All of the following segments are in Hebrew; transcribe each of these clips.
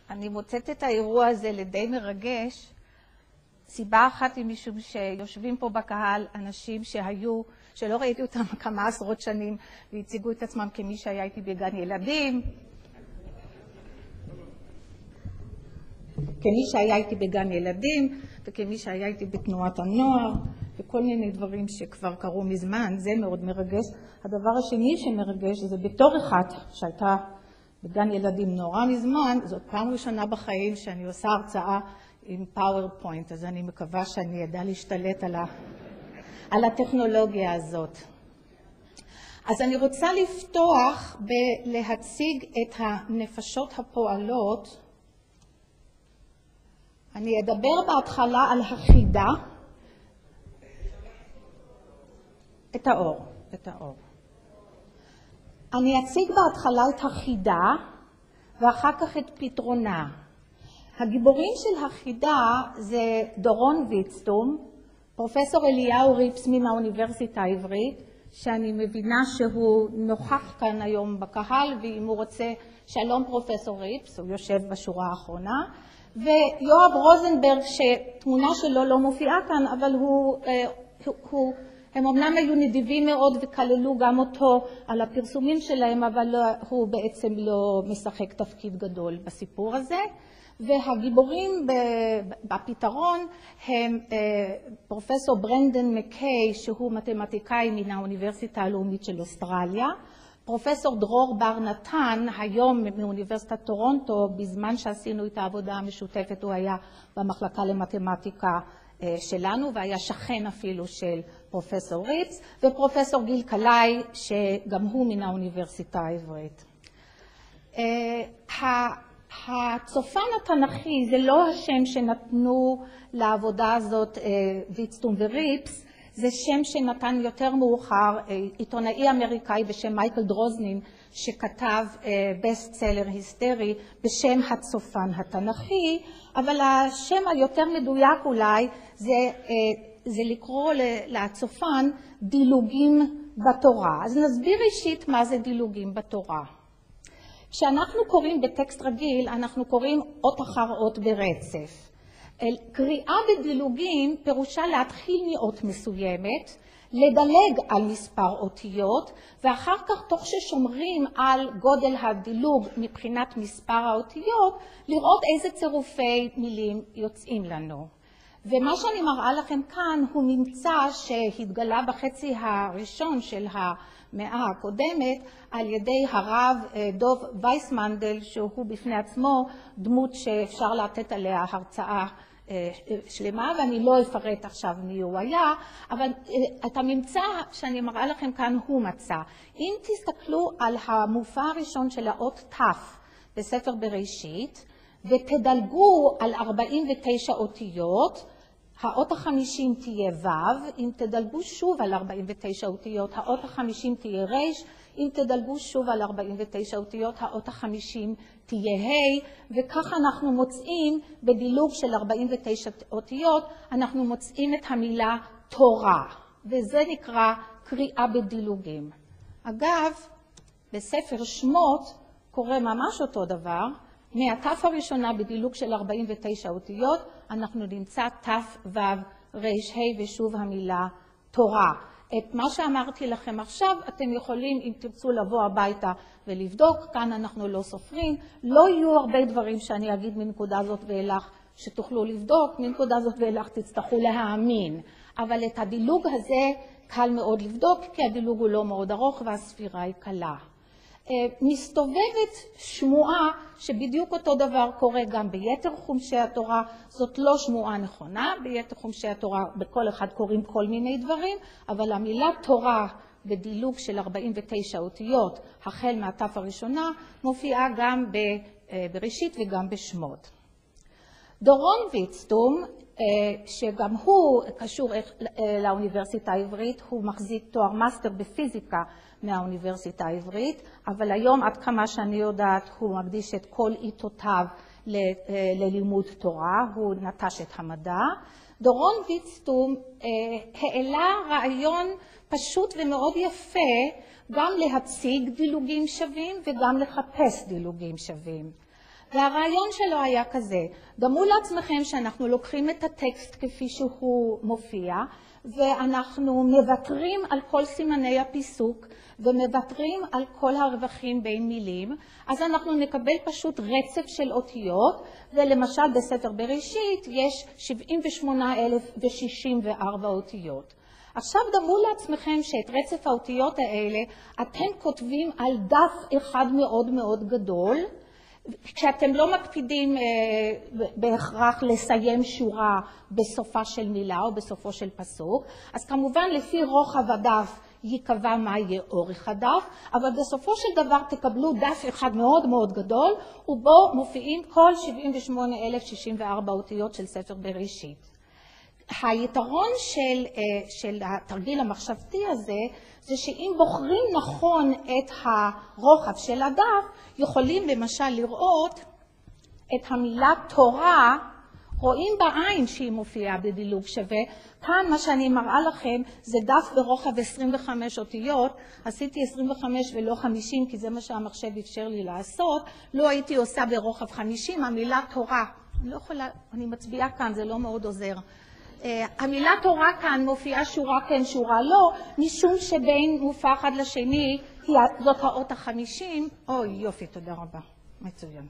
אני מוצאת את האירוע הזה לדי מרגש. סיבה אחת היא משום שיושבים פה בקהל אנשים שלא ראיתי אותם כמה עשרות שנים, והציגו את עצמם כמי שהיה איתי בגן ילדים. כמי שהיה איתי בגן ילדים, וכמי שהיה איתי בתנועת הנוער, וכל מיני דברים שכבר קרו מזמן. זה מאוד מרגש. הדבר השני שמרגש זה בתור אחת שהייתה בגן ילדים נורא מזמן, זאת פעם ראשונה בחיים שאני עושה הרצאה עם פאורפוינט, אז אני מקווה שאני אדע להשתלט על הטכנולוגיה הזאת. אז אני רוצה לפתוח בלהציג את הנפשות הפועלות. אני אדבר בהתחלה על החידה, את האור. אני אציג בהתחלה את החידה ואחר כך את פתרונה. הגיבורים של החידה זה דורון ויצטום, פרופסור אליהו ריפס מן האוניברסיטה העברית, שאני מבינה שהוא נוכח כאן היום בקהל, ואם הוא רוצה, שלום פרופסור ריפס, הוא יושב בשורה האחרונה, ויואב רוזנברג, שתמונה שלו לא מופיעה כאן, אבל הם אמנם היו נדיבים מאוד וכללו גם אותו על הפרסומים שלהם, אבל הוא בעצם לא משחק תפקיד גדול בסיפור הזה. והגיבורים בפתרון הם פרופסור ברנדן מקיי, שהוא מתמטיקאי מן האוניברסיטה הלאומית של אוסטרליה, פרופסור דרור בר נתן, היום מאוניברסיטת טורונטו, בזמן שעשינו את העבודה המשותפת, הוא היה במחלקה למתמטיקה שלנו, והיה שכן אפילו של פרופסור ריפס, ופרופסור גיל קלעי, שגם הוא מן האוניברסיטה העברית. הצופן התנ"כי זה לא השם שנתנו לעבודה הזאת ויצטום וריפס, זה שם שנתן יותר מאוחר עיתונאי אמריקאי בשם מייקל דרוזנין, שכתב בסט-סלר היסטרי בשם הצופן התנ"כי, אבל השם היותר מדויק אולי זה לקרוא לצופן דילוגים בתורה. אז נסביר אישית מה זה דילוגים בתורה. כשאנחנו קוראים בטקסט רגיל, אנחנו קוראים אות אחר אות ברצף. קריאה בדילוגים פירושה להתחיל מאות מסוימת, לדלג על מספר אותיות, ואחר כך תוך ששומרים על גודל הדילוג מבחינת מספר האותיות, לראות איזה צירופי מילים יוצאים לנו. ומה שאני מראה לכם כאן הוא ממצא שהתגלה בחצי הראשון של המאה הקודמת על ידי הרב דוב וייסמנדל, שהוא בפני עצמו דמות שאפשר לתת עליה הרצאה שלמה, ואני לא אפרט עכשיו מי הוא היה, אבל את הממצא שאני מראה לכם כאן הוא מצא. אם תסתכלו על המופע הראשון של האות ת' בספר בראשית, ותדלגו על 49 אותיות, האות ה-50 תהיה ו', אם תדלגו שוב על 49 אותיות, האות ה-50 תהיה ר', אם תדלגו שוב על 49 אותיות, האות ה-50 תהיה ה', וכך אנחנו מוצאים בדילוג של 49 אותיות, אנחנו מוצאים את המילה תורה, וזה נקרא קריאה בדילוגים. אגב, בספר שמות קורה ממש אותו דבר, מהתף הראשונה בדילוג של 49 אותיות, אנחנו נמצא תף ו' ר' ה' ושוב המילה תורה. את מה שאמרתי לכם עכשיו, אתם יכולים, אם תרצו, לבוא הביתה ולבדוק. כאן אנחנו לא סופרים. לא יהיו הרבה דברים שאני אגיד מנקודה זאת ואילך שתוכלו לבדוק. מנקודה זאת ואילך תצטרכו להאמין. אבל את הדילוג הזה קל מאוד לבדוק, כי הדילוג הוא לא מאוד ארוך והספירה היא קלה. מסתובבת שמועה שבדיוק אותו דבר קורה גם ביתר חומשי התורה. זאת לא שמועה נכונה, ביתר חומשי התורה בכל אחד קוראים כל מיני דברים, אבל המילה תורה בדילוג של 49 אותיות החל מהתף הראשונה מופיעה גם בראשית וגם בשמות. דורון ויצטום, שגם הוא קשור לאוניברסיטה העברית, הוא מחזיק תואר מאסטר בפיזיקה מהאוניברסיטה העברית, אבל היום עד כמה שאני יודעת הוא מקדיש את כל עיתותיו ללימוד תורה, הוא נטש את המדע. דורון ויצטום העלה רעיון פשוט ומאוד יפה, גם להציג דילוגים שווים וגם לחפש דילוגים שווים. והרעיון שלו היה כזה, דמו לעצמכם שאנחנו לוקחים את הטקסט כפי שהוא מופיע, ואנחנו מבטרים על כל סימני הפיסוק, ומבטרים על כל הרווחים בין מילים, אז אנחנו נקבל פשוט רצף של אותיות, ולמשל בספר בראשית יש 78,064 אותיות. עכשיו דמו לעצמכם שאת רצף האותיות האלה אתם כותבים על דף אחד מאוד מאוד גדול, כשאתם לא מקפידים בהכרח לסיים שורה בסופה של מילה או בסופו של פסוק, אז כמובן לפי רוחב הדף ייקבע מה יהיה אורך הדף, אבל בסופו של דבר תקבלו דף אחד מאוד מאוד גדול, ובו מופיעים כל 78,064 אותיות של ספר בראשית. היתרון של התרגיל המחשבתי הזה, זה שאם בוחרים נכון את הרוחב של הדף, יכולים למשל לראות את המילה תורה, רואים בעין שהיא מופיעה בדילוג שווה. כאן מה שאני מראה לכם זה דף ברוחב 25 אותיות, עשיתי 25 ולא 50 כי זה מה שהמחשב אפשר לי לעשות, לא הייתי עושה ברוחב 50, המילה תורה, אני לא יכולה, אני מצביעה כאן, זה לא מאוד עוזר. המילה תורה כאן מופיעה שורה כן שורה לא, משום שבין מופע אחד לשני זאת האות ה-50. אוי יופי, תודה רבה, מצוין.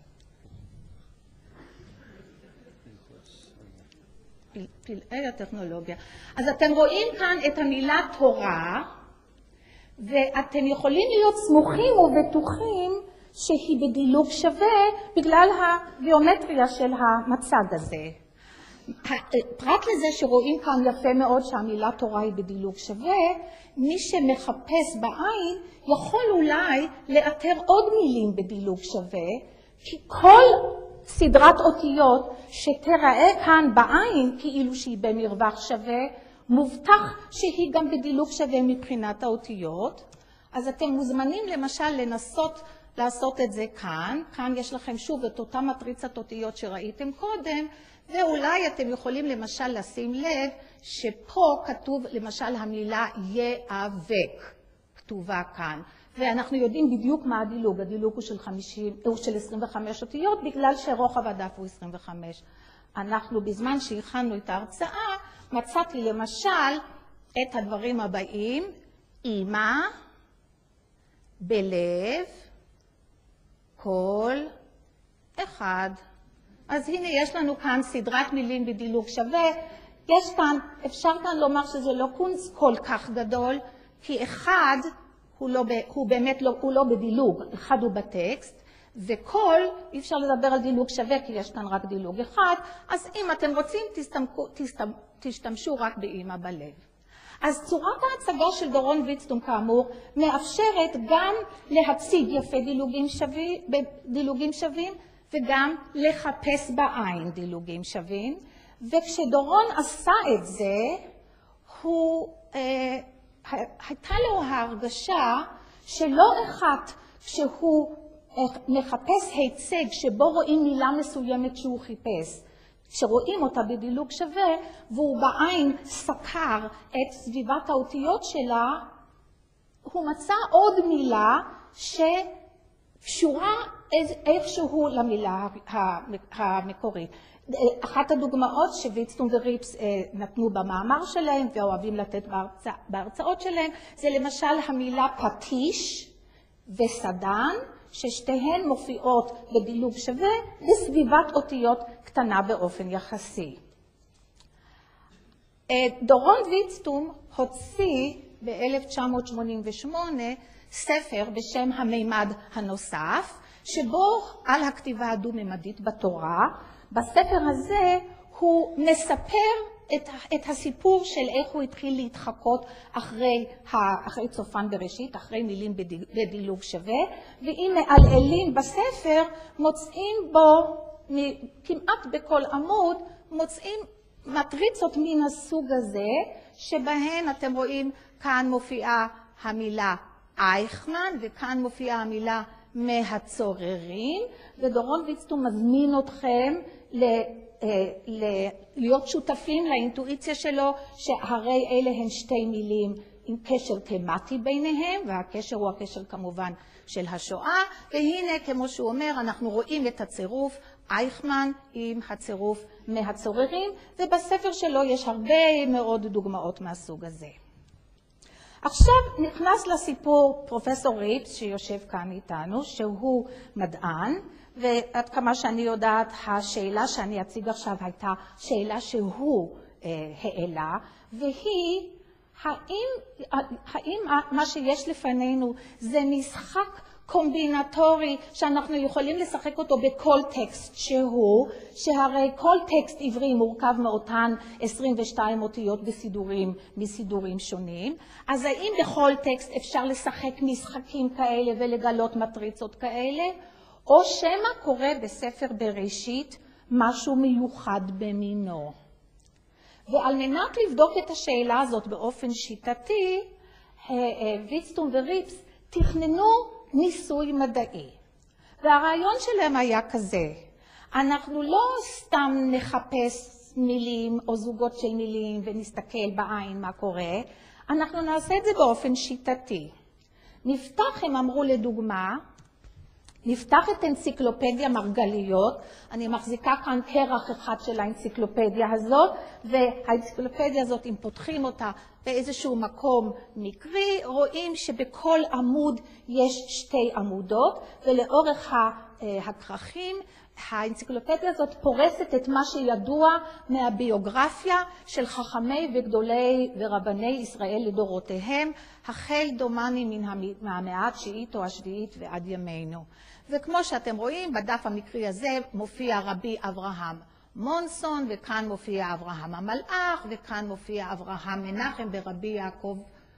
פלאי הטכנולוגיה. אז אתם רואים כאן את המילה תורה, ואתם יכולים להיות סמוכים ובטוחים שהיא בדילוג שווה בגלל הגיאומטריה של המצג הזה. פרט לזה שרואים כאן יפה מאוד שהמילה תורה היא בדילוג שווה, מי שמחפש בעין יכול אולי לאתר עוד מילים בדילוג שווה, כי כל סדרת אותיות שתראה כאן בעין כאילו שהיא במרווח שווה, מובטח שהיא גם בדילוג שווה מבחינת האותיות. אז אתם מוזמנים למשל לנסות לעשות את זה כאן. כאן יש לכם שוב את אותה מטריצת אותיות שראיתם קודם, ואולי אתם יכולים למשל לשים לב שפה כתוב למשל המילה יאבק, כתובה כאן. ואנחנו יודעים בדיוק מה הדילוג. הדילוג הוא של 25 אותיות בגלל שרוחב הדף הוא 25. אנחנו בזמן שהכנו את ההרצאה מצאתי למשל את הדברים הבאים, אמא, בלב, כל, אחד. אז הנה יש לנו כאן סדרת מילים בדילוג שווה. יש כאן, אפשר כאן לומר שזה לא קונץ כל כך גדול, כי אחד הוא באמת לא בדילוג, אחד הוא בטקסט, וכל אי אפשר לדבר על דילוג שווה כי יש כאן רק דילוג אחד, אז אם אתם רוצים תשתמשו רק באמא בלב. אז צורת ההצגה של דורון ויצטום כאמור מאפשרת גם להציג יפה דילוגים שווים וגם לחפש בעין דילוגים שווים, וכשדורון עשה את זה, הייתה לו ההרגשה שלא אחת כשהוא מחפש היצג שבו רואים מילה מסוימת שהוא חיפש, שרואים אותה בדילוג שווה, והוא בעין סקר את סביבת האותיות שלה, הוא מצא עוד מילה שקשורה איכשהו למילה המקורית. אחת הדוגמאות שוויצטום וריפס נתנו במאמר שלהם ואוהבים לתת בהרצאות שלהם, זה למשל המילה פטיש וסדן, ששתיהן מופיעות בדילוג שווה בסביבת אותיות קטנה באופן יחסי. דורון ויצטום הוציא ב-1988 ספר בשם המימד הנוסף, שבו על הכתיבה הדו-ממדית בתורה. בספר הזה הוא מספר את הסיפור של איך הוא התחיל להתחקות אחרי צופן בראשית, אחרי מילים בדילוג שווה, ואם מעלעלים בספר מוצאים בו, כמעט בכל עמוד, מוצאים מטריצות מן הסוג הזה, שבהן אתם רואים כאן מופיעה המילה אייכמן, וכאן מופיעה המילה מהצוררים, ודורון ויצטום מזמין אתכם להיות שותפים לאינטואיציה שלו, שהרי אלה הן שתי מילים עם קשר תמטי ביניהם, והקשר הוא הקשר כמובן של השואה, והנה כמו שהוא אומר אנחנו רואים את הצירוף אייכמן עם הצירוף מהצוררים, ובספר שלו יש הרבה מאוד דוגמאות מהסוג הזה. עכשיו נכנס לסיפור פרופסור ריפס שיושב כאן איתנו, שהוא מדען, ועד כמה שאני יודעת השאלה שאני אציג עכשיו הייתה שאלה שהוא העלה, והיא האם מה שיש לפנינו זה משחק קומבינטורי שאנחנו יכולים לשחק אותו בכל טקסט שהרי כל טקסט עברי מורכב מאותן 22 אותיות מסידורים שונים, אז האם בכל טקסט אפשר לשחק משחקים כאלה ולגלות מטריצות כאלה, או שמא קורה בספר בראשית משהו מיוחד במינו. ועל מנת לבדוק את השאלה הזאת באופן שיטתי, ויצטום וריפס תכננו ניסוי מדעי. והרעיון שלהם היה כזה, אנחנו לא סתם נחפש מילים או זוגות של מילים ונסתכל בעין מה קורה, אנחנו נעשה את זה באופן שיטתי. נפתח, הם אמרו לדוגמה, נפתח את אנציקלופדיה מרגליות, אני מחזיקה כאן כרך אחד של האנציקלופדיה הזאת, והאנציקלופדיה הזאת, אם פותחים אותה באיזשהו מקום מקרי, רואים שבכל עמוד יש שתי עמודות, ולאורך הכרכים, האנציקלופדיה הזאת פורסת את מה שידוע מהביוגרפיה של חכמי וגדולי ורבני ישראל לדורותיהם, החל דומני מהמאה התשיעית או השביעית ועד ימינו. וכמו שאתם רואים, בדף המקרי הזה מופיע רבי אברהם מונסון, וכאן מופיע אברהם המלאך, וכאן מופיע אברהם מנחם ברבי יעקב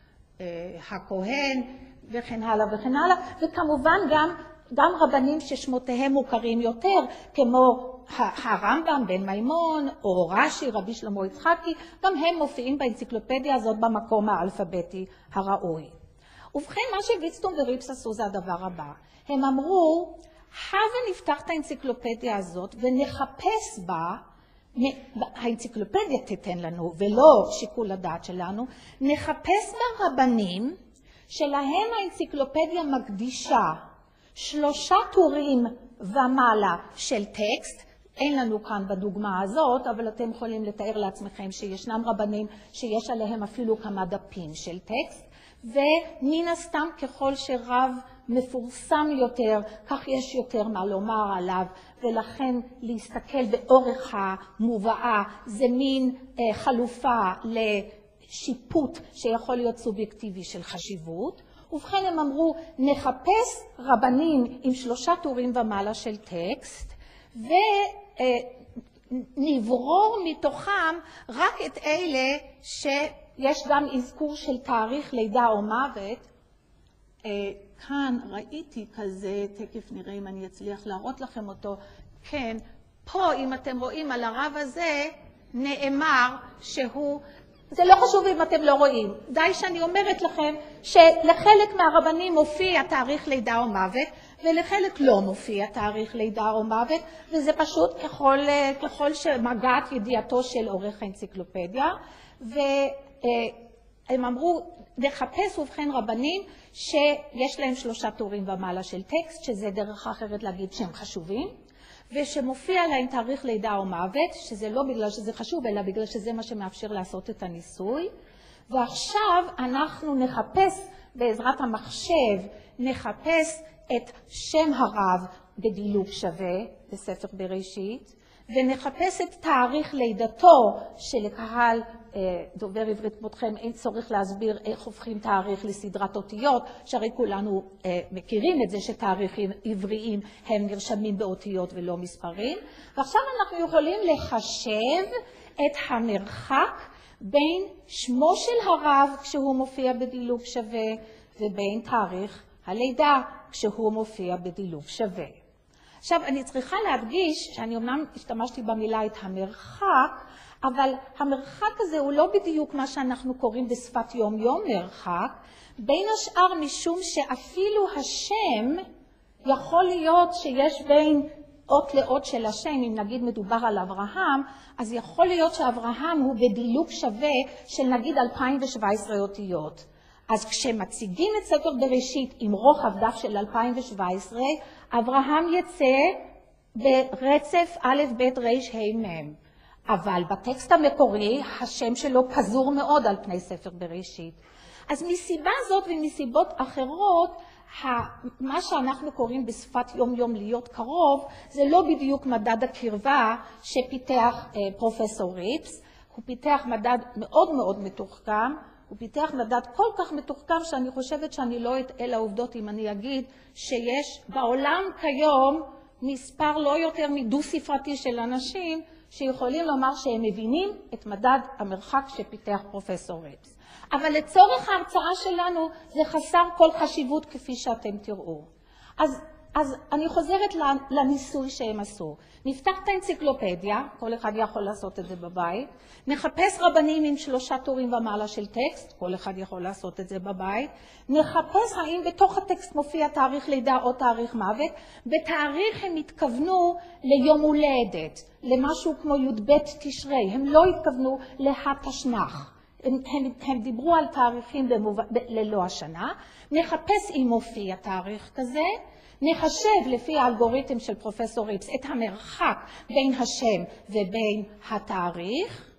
הכהן, וכן הלאה וכן הלאה, וכמובן גם רבנים ששמותיהם מוכרים יותר, כמו הרמב"ם בן מימון, או רש"י, רבי שלמה יצחקי, גם הם מופיעים באנציקלופדיה הזאת במקום האלפביתי הראוי. ובכן, מה שוויצטום וריפס עשו זה הדבר הבא. הם אמרו, הבה נפתח את האנציקלופדיה הזאת ונחפש בה, האנציקלופדיה תיתן לנו ולא שיקול הדעת שלנו, נחפש בה רבנים שלהם האנציקלופדיה מקדישה 3 טורים ומעלה של טקסט, אין לנו כאן בדוגמה הזאת, אבל אתם יכולים לתאר לעצמכם שישנם רבנים שיש עליהם אפילו כמה דפים של טקסט, ומן הסתם ככל שרב מפורסם יותר, כך יש יותר מה לומר עליו, ולכן להסתכל באורך המובאה זה מין חלופה לשיפוט שיכול להיות סובייקטיבי של חשיבות. ובכן הם אמרו, נחפש רבנים עם 3 טורים ומעלה של טקסט, ונברור מתוכם רק את אלה שיש גם אזכור של תאריך לידה או מוות. כאן ראיתי כזה, תכף נראה אם אני אצליח להראות לכם אותו. כן, פה אם אתם רואים על הרב הזה, נאמר שהוא, זה לא חשוב אם אתם לא רואים, די שאני אומרת לכם שלחלק מהרבנים מופיע תאריך לידה או מוות, ולחלק לא מופיע תאריך לידה או מוות, וזה פשוט ככל שמגעת ידיעתו של עורך האנציקלופדיה, והם אמרו, נחפש ובכן רבנים שיש להם 3 טורים ומעלה של טקסט, שזה דרך אחרת להגיד שהם חשובים, ושמופיע להם תאריך לידה או מוות, שזה לא בגלל שזה חשוב, אלא בגלל שזה מה שמאפשר לעשות את הניסוי. ועכשיו אנחנו נחפש בעזרת המחשב, נחפש את שם הרב בדילוג שווה בספר בראשית, ונחפש את תאריך לידתו שלקהל דובר עברית כמותכם אין צורך להסביר איך הופכים תאריך לסדרת אותיות, שהרי כולנו מכירים את זה שתאריכים עבריים הם נרשמים באותיות ולא מספרים. ועכשיו אנחנו יכולים לחשב את המרחק בין שמו של הרב כשהוא מופיע בדילוג שווה ובין תאריך הלידה כשהוא מופיע בדילוג שווה. עכשיו אני צריכה להדגיש שאני אומנם השתמשתי במילה את המרחק, אבל המרחק הזה הוא לא בדיוק מה שאנחנו קוראים בשפת יום מרחק, בין השאר משום שאפילו השם יכול להיות שיש בין אות לאות של השם, אם נגיד מדובר על אברהם, אז יכול להיות שאברהם הוא בדילוג שווה של נגיד 2017 אותיות. אז כשמציגים את ספר בראשית עם רוחב דף של 2017, אברהם יצא ברצף א' ב' ר' ה' מ'. אבל בטקסט המקורי השם שלו פזור מאוד על פני ספר בראשית. אז מסיבה זאת ומסיבות אחרות, מה שאנחנו קוראים בשפת יום-יום להיות קרוב, זה לא בדיוק מדד הקרבה שפיתח פרופסור ריפס. הוא פיתח מדד מאוד מאוד מתוחכם, הוא פיתח מדד כל כך מתוחכם שאני חושבת שאני לא אטעה לעובדות אם אני אגיד שיש בעולם כיום מספר לא יותר מדו ספרתי של אנשים שיכולים לומר שהם מבינים את מדד המרחק שפיתח פרופסור ריפס. אבל לצורך ההרצאה שלנו זה חסר כל חשיבות כפי שאתם תראו. אז אני חוזרת לניסוי שהם עשו. נפתח את האנציקלופדיה, כל אחד יכול לעשות את זה בבית. נחפש רבנים עם 3 טורים ומעלה של טקסט, כל אחד יכול לעשות את זה בבית. נחפש האם בתוך הטקסט מופיע תאריך לידה או תאריך מוות. בתאריך הם התכוונו ליום הולדת, למשהו כמו י"ב תשרי, הם לא התכוונו להתשנ"ח. הם דיברו על תאריכים ללא השנה. נחפש אם מופיע תאריך כזה. נחשב לפי האלגוריתם של פרופסור ריפס את המרחק בין השם ובין התאריך,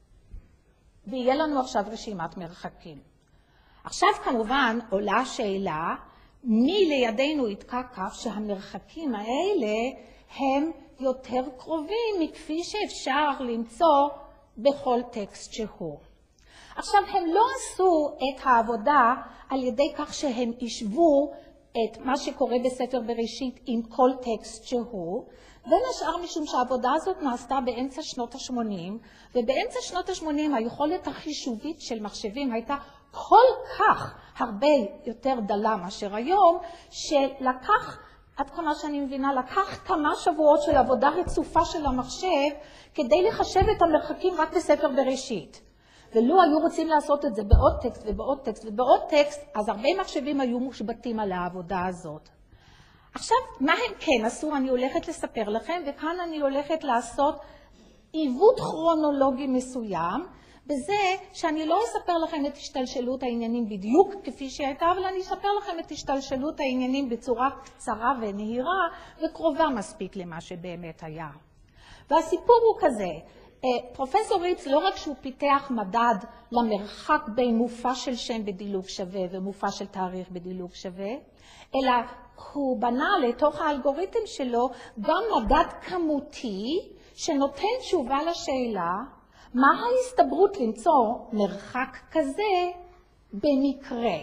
ויהיה לנו עכשיו רשימת מרחקים. עכשיו כמובן עולה השאלה, מי לידינו יתקע כף שהמרחקים האלה הם יותר קרובים מכפי שאפשר למצוא בכל טקסט שהוא. עכשיו הם לא עשו את העבודה על ידי כך שהם ישבו את מה שקורה בספר בראשית עם כל טקסט שהוא, בין השאר משום שהעבודה הזאת נעשתה באמצע שנות ה-80, ובאמצע שנות ה-80 היכולת החישובית של מחשבים הייתה כל כך הרבה יותר דלה מאשר היום, שלקח, עד כמה שאני מבינה, לקח כמה שבועות של עבודה רצופה של המחשב, כדי לחשב את המרחקים רק בספר בראשית. ולו היו רוצים לעשות את זה בעוד טקסט ובעוד טקסט ובעוד טקסט, אז הרבה מחשבים היו מושבתים על העבודה הזאת. עכשיו, מה הם כן עשו? אני הולכת לספר לכם, וכאן אני הולכת לעשות עיוות כרונולוגי מסוים, בזה שאני לא אספר לכם את השתלשלות העניינים בדיוק כפי שהייתה, אבל אני אספר לכם את השתלשלות העניינים בצורה קצרה ונהירה, וקרובה מספיק למה שבאמת היה. והסיפור הוא כזה, פרופסור ריפס לא רק שהוא פיתח מדד למרחק בין מופע של שם בדילוג שווה ומופע של תאריך בדילוג שווה, אלא הוא בנה לתוך האלגוריתם שלו גם מדד כמותי שנותן תשובה לשאלה מה ההסתברות למצוא מרחק כזה במקרה.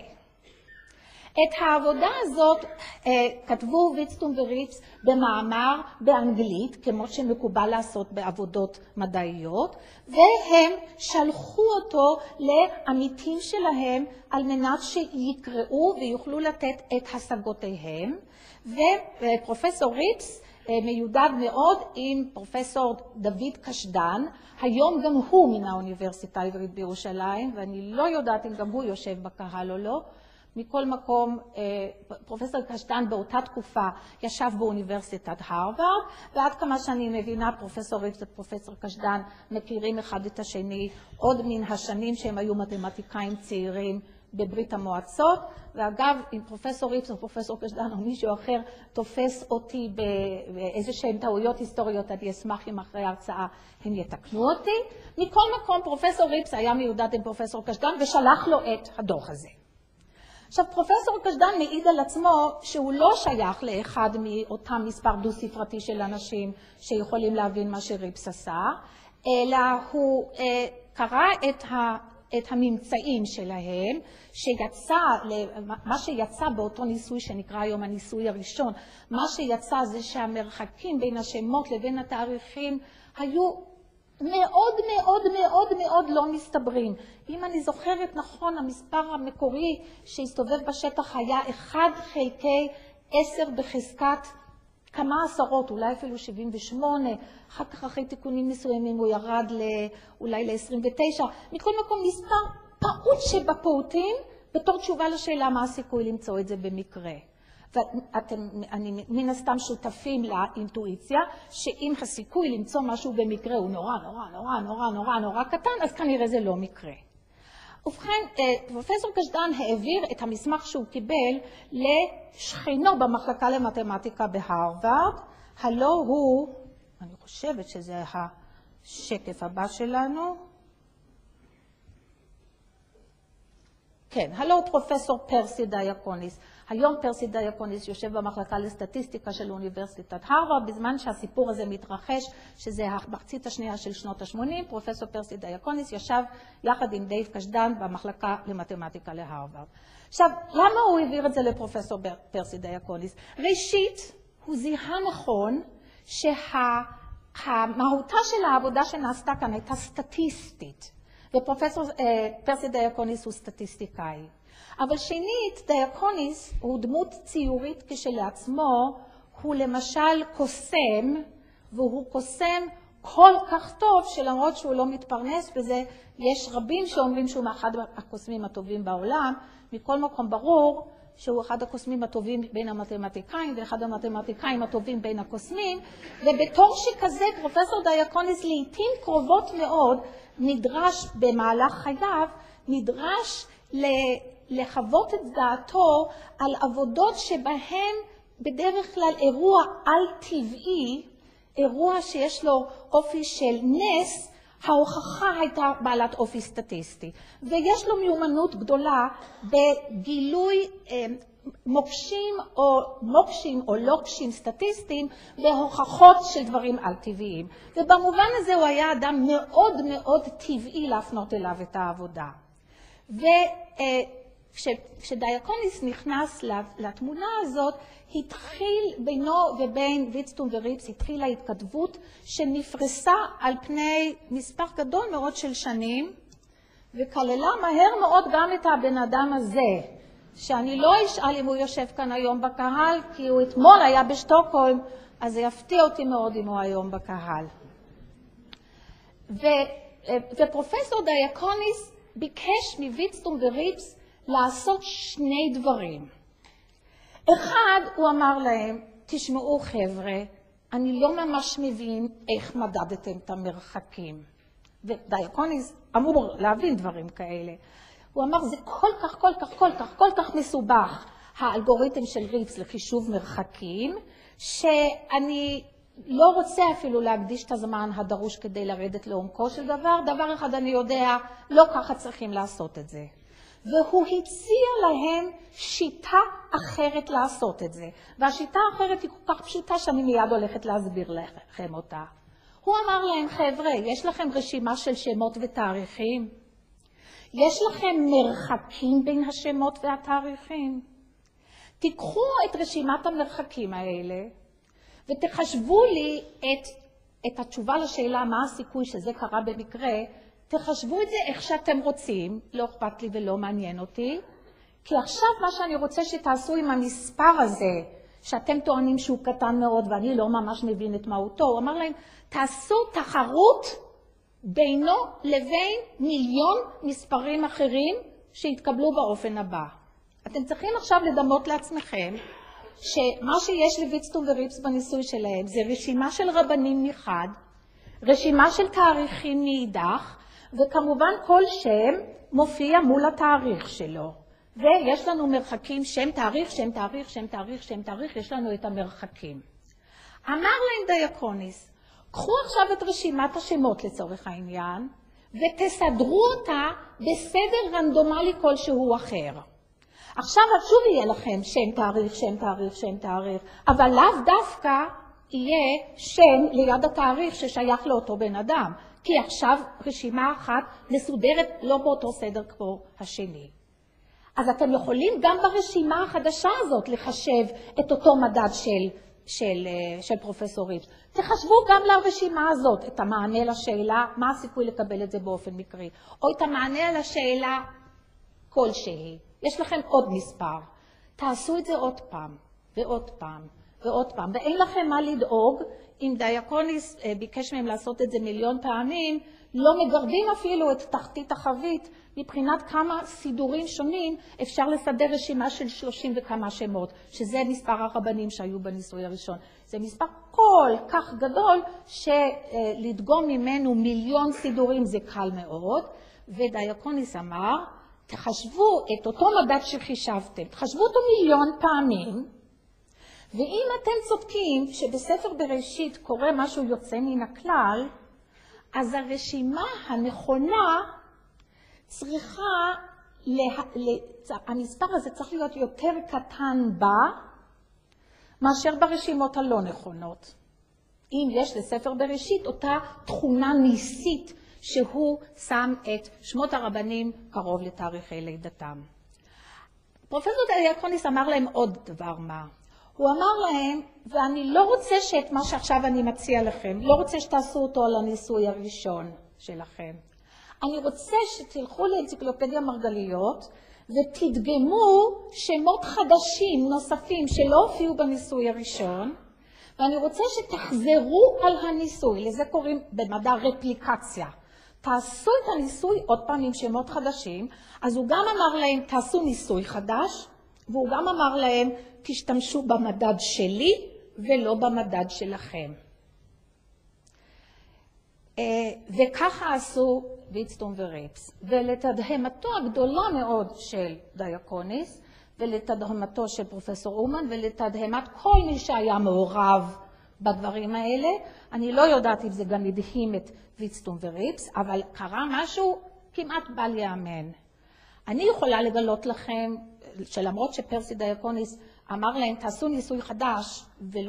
את העבודה הזאת כתבו ויצטום וריפס במאמר באנגלית, כמו שמקובל לעשות בעבודות מדעיות, והם שלחו אותו לעמיתים שלהם על מנת שיקראו ויוכלו לתת את השגותיהם. ופרופסור ריפס מיודד מאוד עם פרופסור דוד קשדן, היום גם הוא מן האוניברסיטה העברית בירושלים, ואני לא יודעת אם גם הוא יושב בקהל או לא. מכל מקום, פרופסור קשדן באותה תקופה ישב באוניברסיטת הרווארד, ועד כמה שאני מבינה, פרופסור ריפס ופרופסור קשדן מכירים אחד את השני עוד מן השנים שהם היו מתמטיקאים צעירים בברית המועצות, ואגב, אם פרופסור ריפס או פרופסור קשדן או מישהו אחר תופס אותי באיזשהן טעויות היסטוריות, אני אשמח אם אחרי ההרצאה הם יתקנו אותי. מכל מקום, פרופסור ריפס היה מיודד עם פרופסור קשדן ושלח לו את הדוח הזה. עכשיו, פרופסור קשדן מעיד על עצמו שהוא לא שייך לאחד מאותם מספר דו-ספרתי של אנשים שיכולים להבין מה שריפס עשה, אלא הוא קרא את הממצאים שלהם, מה שיצא באותו ניסוי שנקרא היום הניסוי הראשון, מה שיצא זה שהמרחקים בין השמות לבין התאריכים היו מאוד מאוד מאוד מאוד לא מסתברים. אם אני זוכרת נכון, המספר המקורי שהסתובב בשטח היה 1/10 בחזקת כמה עשרות, אולי אפילו 78, אחר כך אחרי תיקונים מסוימים הוא ירד אולי ל-29. מכל מקום מספר פעוט שבפעוטים, בתור תשובה לשאלה מה הסיכוי למצוא את זה במקרה. ואתם, מן הסתם שותפים לאינטואיציה, שאם הסיכוי למצוא משהו במקרה הוא נורא, נורא, נורא, נורא, נורא, נורא קטן, אז כנראה זה לא מקרה. ובכן, פרופסור קשדן העביר את המסמך שהוא קיבל לשכנו במחלקה למתמטיקה בהרווארד. הלא הוא, אני חושבת שזה השקף הבא שלנו. כן, הלא הוא פרופסור פרסי דיאקוניס. היום פרסי דיאקוניס יושב במחלקה לסטטיסטיקה של אוניברסיטת הרווארד, בזמן שהסיפור הזה מתרחש, שזה המחצית השנייה של שנות ה-80, פרופסור פרסי דיאקוניס ישב יחד עם דייב קשדן במחלקה למתמטיקה להרווארד. עכשיו, למה הוא העביר את זה לפרופסור פרסי דיאקוניס? ראשית, הוא זיהה נכון שהמהותה של העבודה שנעשתה כאן הייתה סטטיסטית, ופרופסור פרסי דיאקוניס הוא סטטיסטיקאי. אבל שנית, דיאקוניס הוא דמות ציורית כשלעצמו, הוא למשל קוסם, והוא קוסם כל כך טוב שלמרות שהוא לא מתפרנס בזה, יש רבים שאומרים שהוא מאחד הקוסמים הטובים בעולם, מכל מקום ברור שהוא אחד הקוסמים הטובים בין המתמטיקאים, ואחד המתמטיקאים הטובים בין הקוסמים, ובתור שכזה פרופסור דיאקוניס לעתים קרובות מאוד נדרש במהלך חייו, נדרש לחוות את דעתו על עבודות שבהן בדרך כלל אירוע על-טבעי, אירוע שיש לו אופי של נס, ההוכחה הייתה בעלת אופי סטטיסטי. ויש לו מיומנות גדולה בגילוי מוקשים או לוקשים סטטיסטיים בהוכחות של דברים על-טבעיים. ובמובן הזה הוא היה אדם מאוד מאוד טבעי להפנות אליו את העבודה. כשדיאקוניס נכנס לתמונה הזאת, התחיל בינו ובין ויצטום וריפס, התחילה התכתבות שנפרסה על פני מספר גדול מאוד של שנים, וכללה מהר מאוד גם את הבן אדם הזה, שאני לא אשאל אם הוא יושב כאן היום בקהל, כי הוא אתמול היה בשטוקהולם, אז זה יפתיע אותי מאוד אם הוא היום בקהל. ופרופסור דיאקוניס ביקש מויצטום וריפס לעשות שני דברים. אחד, הוא אמר להם, תשמעו חבר'ה, אני לא ממש מבין איך מדדתם את המרחקים. ודיאקוניס אמור להבין דברים כאלה. הוא אמר, זה כל כך מסובך, האלגוריתם של ריפס לחישוב מרחקים, שאני לא רוצה אפילו להקדיש את הזמן הדרוש כדי לרדת לעומקו של דבר. דבר אחד אני יודע, לא ככה צריכים לעשות את זה. והוא הציע להם שיטה אחרת לעשות את זה. והשיטה האחרת היא כל כך פשוטה שאני מיד הולכת להסביר לכם אותה. הוא אמר להם, חבר'ה, יש לכם רשימה של שמות ותאריכים? יש לכם מרחקים בין השמות והתאריכים? תיקחו את רשימת המרחקים האלה, ותחשבו לי את התשובה לשאלה מה הסיכוי שזה קרה במקרה, תחשבו את זה איך שאתם רוצים, לא אכפת לי ולא מעניין אותי, כי עכשיו מה שאני רוצה שתעשו עם המספר הזה, שאתם טוענים שהוא קטן מאוד ואני לא ממש מבין את מהותו, הוא אמר להם, תעשו תחרות בינו לבין מיליון מספרים אחרים שהתקבלו באופן הבא. אתם צריכים עכשיו לדמות לעצמכם, שמה שיש לויצטום וריפס בניסוי שלהם זה רשימה של רבנים מחד, רשימה של תאריכים מאידך, וכמובן כל שם מופיע מול התאריך שלו. ויש לנו מרחקים, שם תאריך, שם תאריך, שם תאריך, שם תאריך, יש לנו את המרחקים. אמר להם דיאקוניס, קחו עכשיו את רשימת השמות לצורך העניין, ותסדרו אותה בסדר רנדומלי כלשהו אחר. עכשיו שוב יהיה לכם שם תאריך, שם תאריך, שם תאריך, אבל לאו דווקא יהיה שם ליד התאריך ששייך לאותו בן אדם, כי עכשיו רשימה אחת מסודרת לא באותו סדר כמו השני. אז אתם יכולים גם ברשימה החדשה הזאת לחשב את אותו מדד של פרופסור ריפס. תחשבו גם לרשימה הזאת את המענה לשאלה מה הסיכוי לקבל את זה באופן מקרי, או את המענה לשאלה כלשהי. יש לכם עוד מספר. תעשו את זה עוד פעם, ועוד פעם, ועוד פעם. ואין לכם מה לדאוג, אם דיאקוניס ביקש מהם לעשות את זה מיליון פעמים, לא מגרדים אפילו את תחתית החבית, מבחינת כמה סידורים שונים אפשר לסדר רשימה של 30 וכמה שמות, שזה מספר הרבנים שהיו בניסוי הראשון. זה מספר כל כך גדול שלדגום ממנו מיליון סידורים זה קל מאוד, ודייקוניס אמר, תחשבו את אותו מדד שחישבתם, תחשבו אותו 1,000,000 פעמים, ואם אתם צודקים שבספר בראשית קורה משהו יוצא מן הכלל, אז הרשימה הנכונה צריכה, המספר הזה צריך להיות יותר קטן בה, מאשר ברשימות הלא נכונות. אם יש לספר בראשית אותה תכונה ניסית שהוא שם את שמות הרבנים קרוב לתאריכי לידתם. פרופסור דייקוניס אמר להם עוד דבר מה. הוא אמר להם, ואני לא רוצה שאת מה שעכשיו אני מציע לכם, לא רוצה שתעשו אותו על הניסוי הראשון שלכם. אני רוצה שתלכו לאנציקלופדיה מרגליות ותדגמו שמות חדשים נוספים שלא הופיעו בניסוי הראשון, ואני רוצה שתחזרו על הניסוי, לזה קוראים במדע רפליקציה. תעשו את הניסוי עוד פעם עם שמות חדשים, אז הוא גם אמר להם תעשו ניסוי חדש, והוא גם אמר להם תשתמשו במדד שלי ולא במדד שלכם. וככה עשו ויטסטון וריפס. ולתדהמתו הגדולה מאוד של דייקוניס, ולתדהמתו של פרופסור אומן, ולתדהמת כל מי שהיה מעורב בדברים האלה, אני לא יודעת אם זה גם הדהים את ויטסטון וריפס, אבל קרה משהו כמעט בל יאמן. אני יכולה לגלות לכם, שלמרות שפרסי דייקוניס אמר להם, תעשו ניסוי חדש,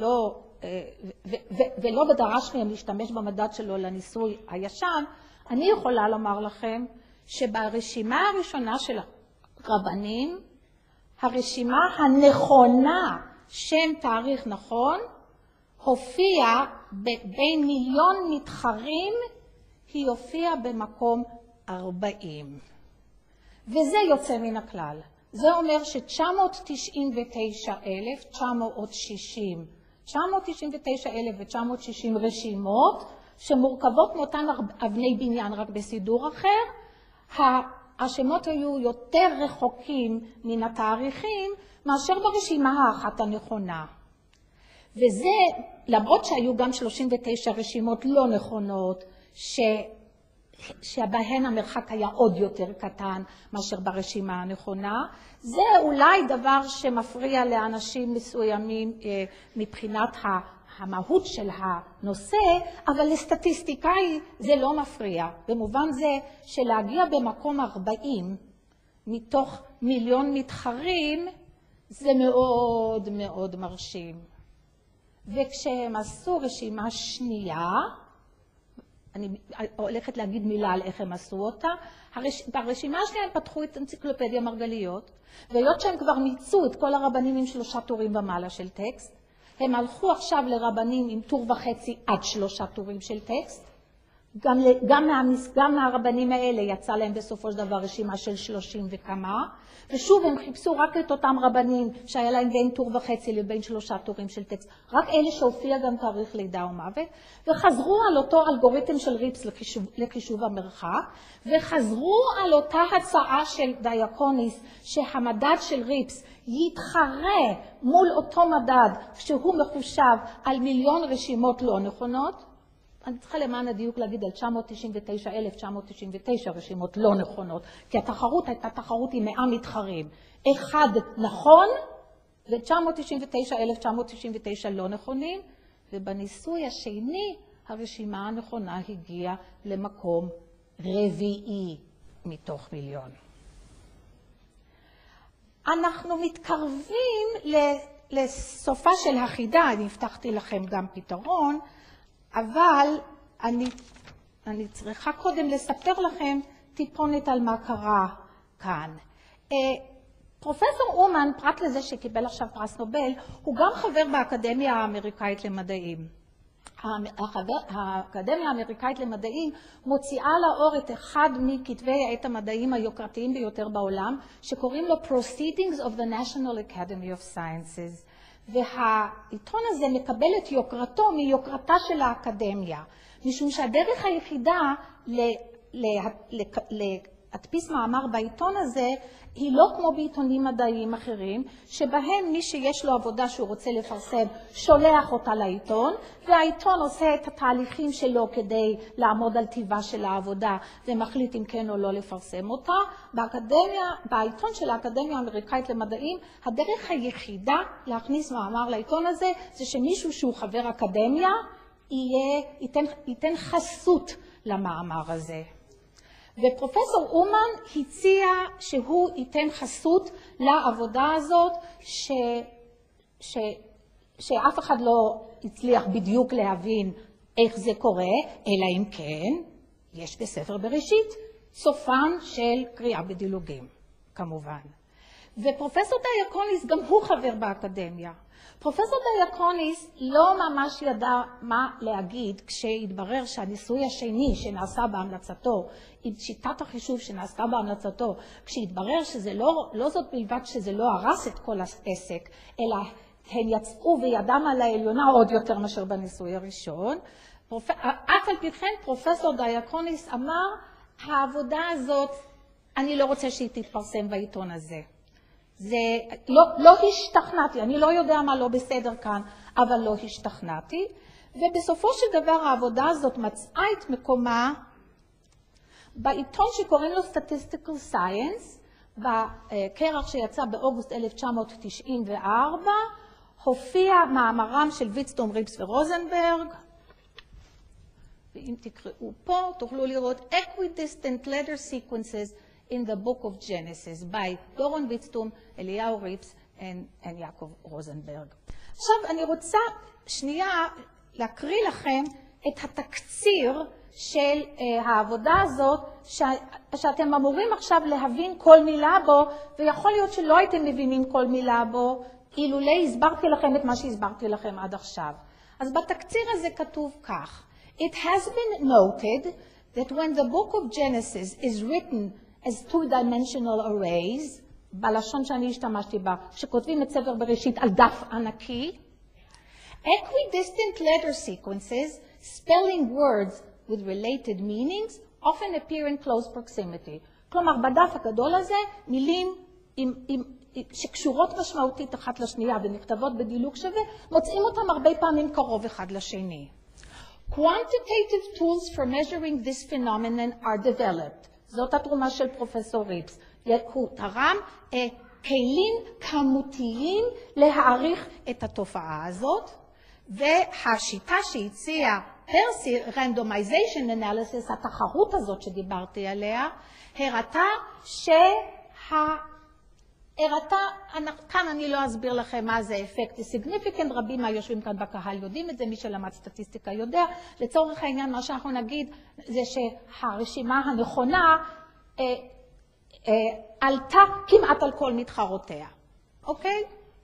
ולא בדרש מהם להשתמש במדד שלו לניסוי הישן, אני יכולה לומר לכם שברשימה הראשונה של הרבנים, הרשימה הנכונה, שם תאריך נכון, הופיע בין 1,000,000 מתחרים, היא הופיעה במקום 40. וזה יוצא מן הכלל. זה אומר ש-999,960 רשימות שמורכבות מאותן אבני בניין רק בסידור אחר, השמות היו יותר רחוקים מן התאריכים מאשר ברשימה האחת הנכונה. וזה, למרות שהיו גם 39 רשימות לא נכונות, שבהן המרחק היה עוד יותר קטן מאשר ברשימה הנכונה, זה אולי דבר שמפריע לאנשים מסוימים מבחינת המהות של הנושא, אבל לסטטיסטיקאי זה לא מפריע. במובן זה שלהגיע במקום 40 מתוך 1,000,000 מתחרים, זה מאוד מאוד מרשים. וכשהם עשו רשימה שנייה, אני הולכת להגיד מילה על איך הם עשו אותה, ברשימה השנייה הם פתחו את אנציקלופדיה מרגליות, והיות שהם כבר מיצו את כל הרבנים עם 3 טורים ומעלה של טקסט, הם הלכו עכשיו לרבנים עם טור וחצי עד 3 טורים של טקסט. גם מהרבנים האלה יצא להם בסופו של דבר רשימה של 30 וכמה, ושוב הם חיפשו רק את אותם רבנים שהיה להם בין טור וחצי לבין 3 טורים של טקסט, רק אלה שהופיע גם תאריך לידה ומוות, וחזרו על אותו אלגוריתם של ריפס לחישוב המרחק, וחזרו על אותה הצעה של דייקוניס שהמדד של ריפס יתחרה מול אותו מדד כשהוא מחושב על 1,000,000 רשימות לא נכונות. אני צריכה למען הדיוק להגיד על 999,999 רשימות לא נכונות, כי התחרות הייתה תחרות עם 100 מתחרים. אחד נכון ו-999,999 לא נכונים, ובניסוי השני הרשימה הנכונה הגיעה למקום 4 מתוך 1,000,000. אנחנו מתקרבים לסופה של החידה, אני הבטחתי לכם גם פתרון, אבל אני צריכה קודם לספר לכם טיפונת על מה קרה כאן. פרופסור אומן, פרט לזה שקיבל עכשיו פרס נובל, הוא גם חבר באקדמיה האמריקאית למדעים. האקדמיה האמריקאית למדעים מוציאה לאור את אחד מכתבי העת המדעים היוקרתיים ביותר בעולם, שקוראים לו Proceedings of the National Academy of Sciences. והעיתון הזה מקבל את יוקרתו מיוקרתה של האקדמיה, משום שהדרך היחידה להדפיס מאמר בעיתון הזה היא לא כמו בעיתונים מדעיים אחרים, שבהם מי שיש לו עבודה שהוא רוצה לפרסם שולח אותה לעיתון, והעיתון עושה את התהליכים שלו כדי לעמוד על טיבה של העבודה ומחליט אם כן או לא לפרסם אותה. בעיתון של האקדמיה האמריקאית למדעים, הדרך היחידה להכניס מאמר לעיתון הזה זה שמישהו שהוא חבר אקדמיה ייתן חסות למאמר הזה. ופרופסור אומן הציע שהוא ייתן חסות לעבודה הזאת שאף אחד לא הצליח בדיוק להבין איך זה קורה, אלא אם כן יש בספר בראשית סופן של קריאה בדילוגים, כמובן. ופרופסור דיאקוניס גם הוא חבר באקדמיה. פרופסור דיאקוניס לא ממש ידע מה להגיד כשהתברר שהניסוי השני שנעשה בהמלצתו, עם שיטת החישוב שנעשתה בהמלצתו, כשהתברר שזה לא זאת בלבד שזה לא הרס את כל העסק, אלא הם יצאו וידם על העליונה עוד יותר מאשר בניסוי הראשון. אף על פי כן פרופסור דיאקוניס אמר, העבודה הזאת, אני לא רוצה שהיא תתפרסם בעיתון הזה. זה לא השתכנעתי, אני לא יודע מה לא בסדר כאן, אבל לא השתכנעתי. ובסופו של דבר העבודה הזאת מצאה את מקומה בעיתון שקוראים לו Statistical Science, בקרח שיצא באוגוסט 1994, הופיע מאמרם של ויצטום, ריפס ורוזנברג, ואם תקראו פה תוכלו לראות Equidistant Letter Sequences in the Book of Genesis by דורון ויצטום, אליהו ריפס ויעקב רוזנברג. עכשיו אני רוצה שנייה להקריא לכם את התקציר של העבודה הזאת, שאתם אמורים עכשיו להבין כל מילה בו, ויכול להיות שלא הייתם מבינים כל מילה בו, אילולא הסברתי לכם את מה שהסברתי לכם עד עכשיו. אז בתקציר הזה כתוב כך: It has been noted that when the book of Genesis is written as two-dimensional arrays, בלשון שאני השתמשתי בה, שכותבים את ספר בראשית על דף ענקי, equidistant letter sequences, spelling words with related meanings, often appear in close proximity. כלומר, בדף הגדול הזה, מילים שקשורות משמעותית אחת לשנייה ונכתבות בדילוג שווה, מוצאים אותם הרבה פעמים קרוב אחד לשני. Quantitative tools for measuring this phenomenon are developed. זאת התרומה של פרופסור ריפס. הוא תרם כלים כמותיים להעריך את התופעה הזאת, והשיטה שהציע פרסי, Randomization Analysis, התחרות הזאת שדיברתי עליה, הראתה כאן אני לא אסביר לכם מה זה אפקט significant, רבים מהיושבים כאן בקהל יודעים את זה, מי שלמד סטטיסטיקה יודע. לצורך העניין מה שאנחנו נגיד זה שהרשימה הנכונה עלתה כמעט על כל מתחרותיה. אוקיי?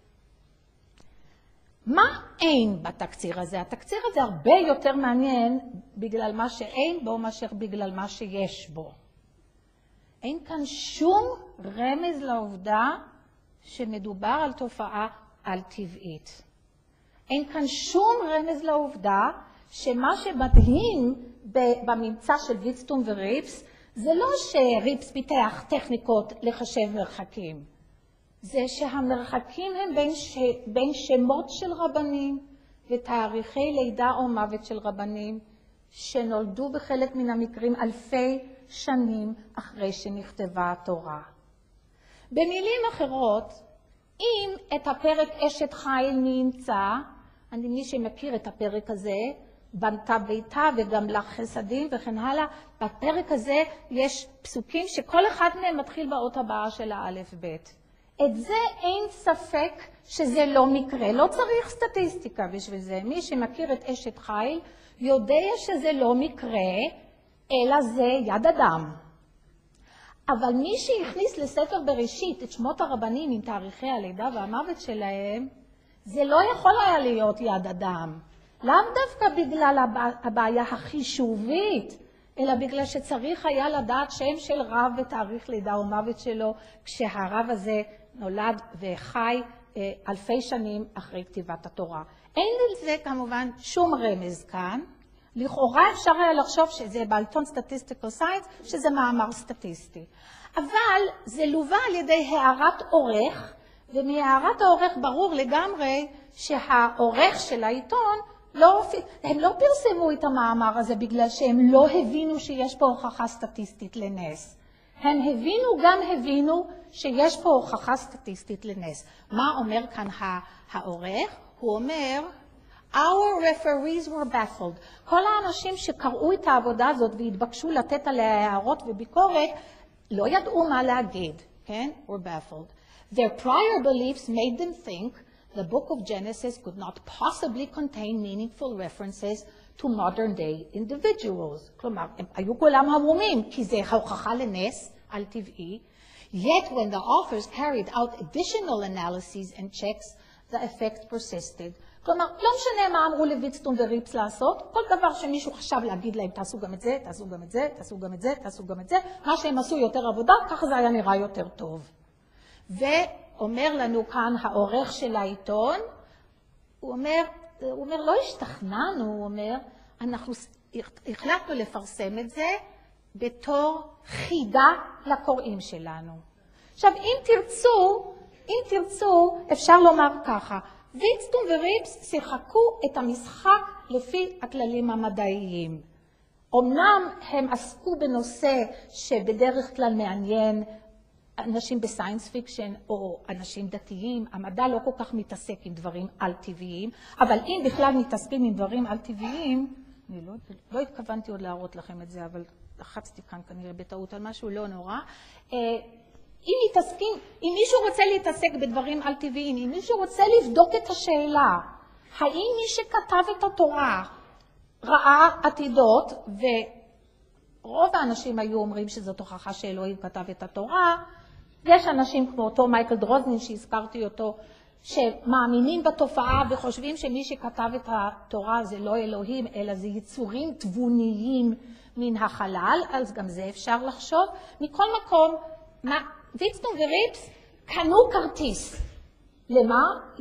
מה אין בתקציר הזה? התקציר הזה הרבה יותר מעניין בגלל מה שאין בו מאשר בגלל מה שיש בו. אין כאן שום רמז לעובדה שמדובר על תופעה על-טבעית. אין כאן שום רמז לעובדה שמה שמדהים בממצא של ויצטום וריפס, זה לא שריפס פיתח טכניקות לחשב מרחקים. זה שהמרחקים הם בין שמות של רבנים ותאריכי לידה או מוות של רבנים, שנולדו בחלק מן המקרים אלפי שנים אחרי שנכתבה התורה. במילים אחרות, אם את הפרק אשת חיל נמצא, מי שמכיר את הפרק הזה, בנתה ביתה וגם לך חסדים וכן הלאה, בפרק הזה יש פסוקים שכל אחד מהם מתחיל באות הבאה של האלף בית. את זה אין ספק שזה לא מקרה, לא צריך סטטיסטיקה בשביל זה. מי שמכיר את אשת חיל יודע שזה לא מקרה, אלא זה יד אדם. אבל מי שהכניס לספר בראשית את שמות הרבנים עם תאריכי הלידה והמוות שלהם, זה לא יכול היה להיות יד אדם. לאו דווקא בגלל הבעיה החישובית, אלא בגלל שצריך היה לדעת שם של רב ותאריך לידה ומוות שלו, כשהרב הזה נולד וחי אלפי שנים אחרי כתיבת התורה. אין לזה כמובן שום רמז כאן, לכאורה אפשר היה לחשוב שזה בעיתון Statistical Science, שזה מאמר סטטיסטי. אבל זה לווה על ידי הערת עורך, ומהערת העורך ברור לגמרי שהעורך של העיתון, הם לא פרסמו את המאמר הזה בגלל שהם לא הבינו שיש פה הוכחה סטטיסטית לנס. הם הבינו שיש פה הוכחה סטטיסטית לנס. מה אומר כאן העורך? הוא אומר, Our referees were baffled. כל האנשים שקראו את העבודה הזאת והתבקשו לתת עליה הערות וביקורת, לא ידעו מה להגיד, כן? were baffled. Their prior beliefs made them think the book of Genesis could not possibly contain meaningful references to modern day individuals. כלומר, הם היו כולם המומים, כי זה הוכחה לנס על טבעי. Yet when the authors carried out additional analyses and checks, the effect persisted. כלומר, לא משנה מה אמרו לויטסטון וריפס לעשות, כל דבר שמישהו חשב להגיד להם, תעשו גם את זה, תעשו גם את זה, תעשו גם את זה, תעשו גם את זה, מה שהם עשו יותר עבודה, ככה זה היה נראה יותר טוב. ואומר לנו כאן העורך של העיתון, הוא אומר, לא השתכנענו, הוא אומר, אנחנו החלטנו לפרסם את זה בתור חידה לקוראים שלנו. עכשיו, אם תרצו, אפשר לומר ככה, ויטסטון וריפס שיחקו את המשחק לפי הכללים המדעיים. אמנם הם עסקו בנושא שבדרך כלל מעניין אנשים בסיינס פיקשן או אנשים דתיים, המדע לא כל כך מתעסק עם דברים על-טבעיים, אבל אם בכלל מתעסקים עם דברים על-טבעיים, אני לא התכוונתי עוד להראות לכם את זה, אבל לחצתי כאן כנראה בטעות על משהו לא נורא. אם מישהו רוצה להתעסק בדברים על-טבעיים, אם מישהו רוצה לבדוק את השאלה, האם מי שכתב את התורה ראה עתידות, ורוב האנשים היו אומרים שזאת הוכחה שאלוהים כתב את התורה, יש אנשים כמו אותו מייקל דרוזנין שהזכרתי אותו, שמאמינים בתופעה וחושבים שמי שכתב את התורה זה לא אלוהים, אלא זה יצורים תבוניים מן החלל, אז גם זה אפשר לחשוב. מכל מקום, ויטסטון וריפס קנו כרטיס. למה?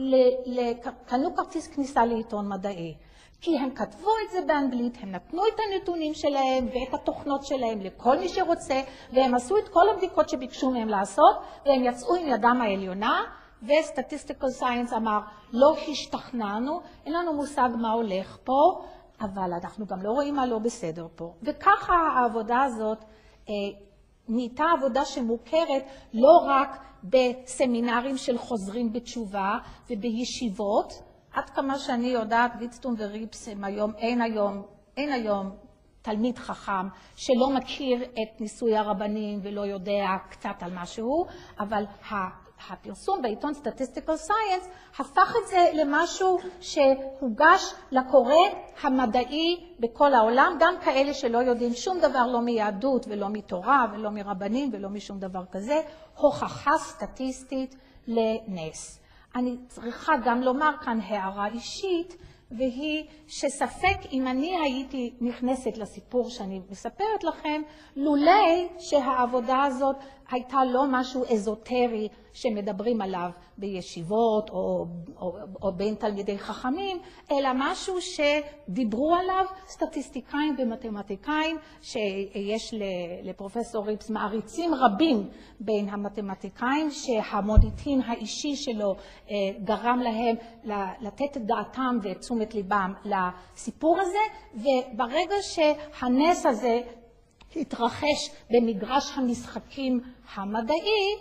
קנו כרטיס כניסה לעיתון מדעי. כי הם כתבו את זה באנגלית, הם נתנו את הנתונים שלהם ואת התוכנות שלהם לכל מי שרוצה, והם עשו את כל הבדיקות שביקשו מהם לעשות, והם יצאו עם ידם העליונה, וסטטיסטיקל סיינס אמר, לא השתכנענו, אין לנו מושג מה הולך פה, אבל אנחנו גם לא רואים מה לא בסדר פה. וככה העבודה הזאת נהייתה עבודה שמוכרת לא רק בסמינרים של חוזרים בתשובה ובישיבות, עד כמה שאני יודעת, ויטסטון וריפס הם אין היום תלמיד חכם שלא מכיר את ניסוי הרבנים ולא יודע קצת על משהו, אבל הפרסום בעיתון Statistical Science הפך את זה למשהו שהוגש לקורא המדעי בכל העולם, גם כאלה שלא יודעים שום דבר לא מיהדות ולא מתורה ולא מרבנים ולא משום דבר כזה, הוכחה סטטיסטית לנס. אני צריכה גם לומר כאן הערה אישית, והיא שספק אם אני הייתי נכנסת לסיפור שאני מספרת לכם, לולי שהעבודה הזאת הייתה לא משהו אזוטרי שמדברים עליו בישיבות או בין תלמידי חכמים, אלא משהו שדיברו עליו סטטיסטיקאים ומתמטיקאים, שיש לפרופסור ריפס מעריצים רבים בין המתמטיקאים, שהמוניטין האישי שלו גרם להם לתת את דעתם ואת תשומת ליבם לסיפור הזה, וברגע שהנס הזה התרחש במגרש המשחקים המדעי,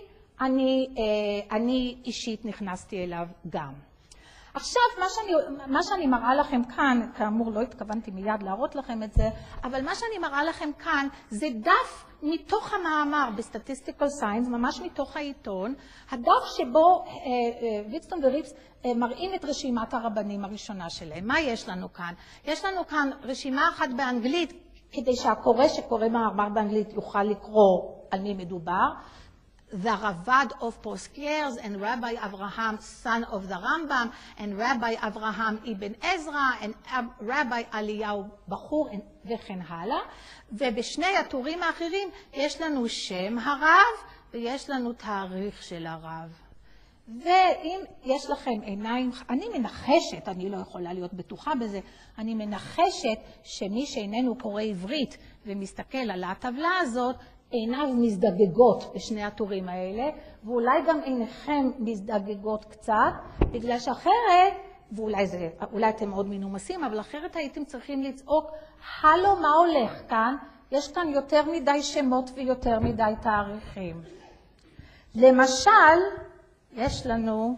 אני אישית נכנסתי אליו גם. עכשיו, מה שאני מראה לכם כאן, כאמור לא התכוונתי מיד להראות לכם את זה, אבל מה שאני מראה לכם כאן זה דף מתוך המאמר בסטטיסטיקל סיינס, ממש מתוך העיתון, הדף שבו ויטסטון וריפס מראים את רשימת הרבנים הראשונה שלהם. מה יש לנו כאן? יש לנו כאן רשימה אחת באנגלית, כדי שהקורא שקורא מאמר באנגלית יוכל לקרוא על מי מדובר. The Ravad of Poskiers and Rabbi Avraham, son of the Rambam, and Rabbi Avraham ibn Ezra, and Rabbi Eliyahu Bachur, וכן הלאה. ובשני הטורים האחרים יש לנו שם הרב ויש לנו תאריך של הרב. ואם יש לכם עיניים, אני מנחשת, אני לא יכולה להיות בטוחה בזה, אני מנחשת שמי שאיננו קורא עברית ומסתכל על הטבלה הזאת, עיניו מזדגגות בשני הטורים האלה, ואולי גם עיניכם מזדגגות קצת, בגלל שאחרת, ואולי אתם מאוד מנומסים, אבל אחרת הייתם צריכים לצעוק, הלו, מה הולך כאן? יש כאן יותר מדי שמות ויותר מדי תאריכים. למשל, יש לנו,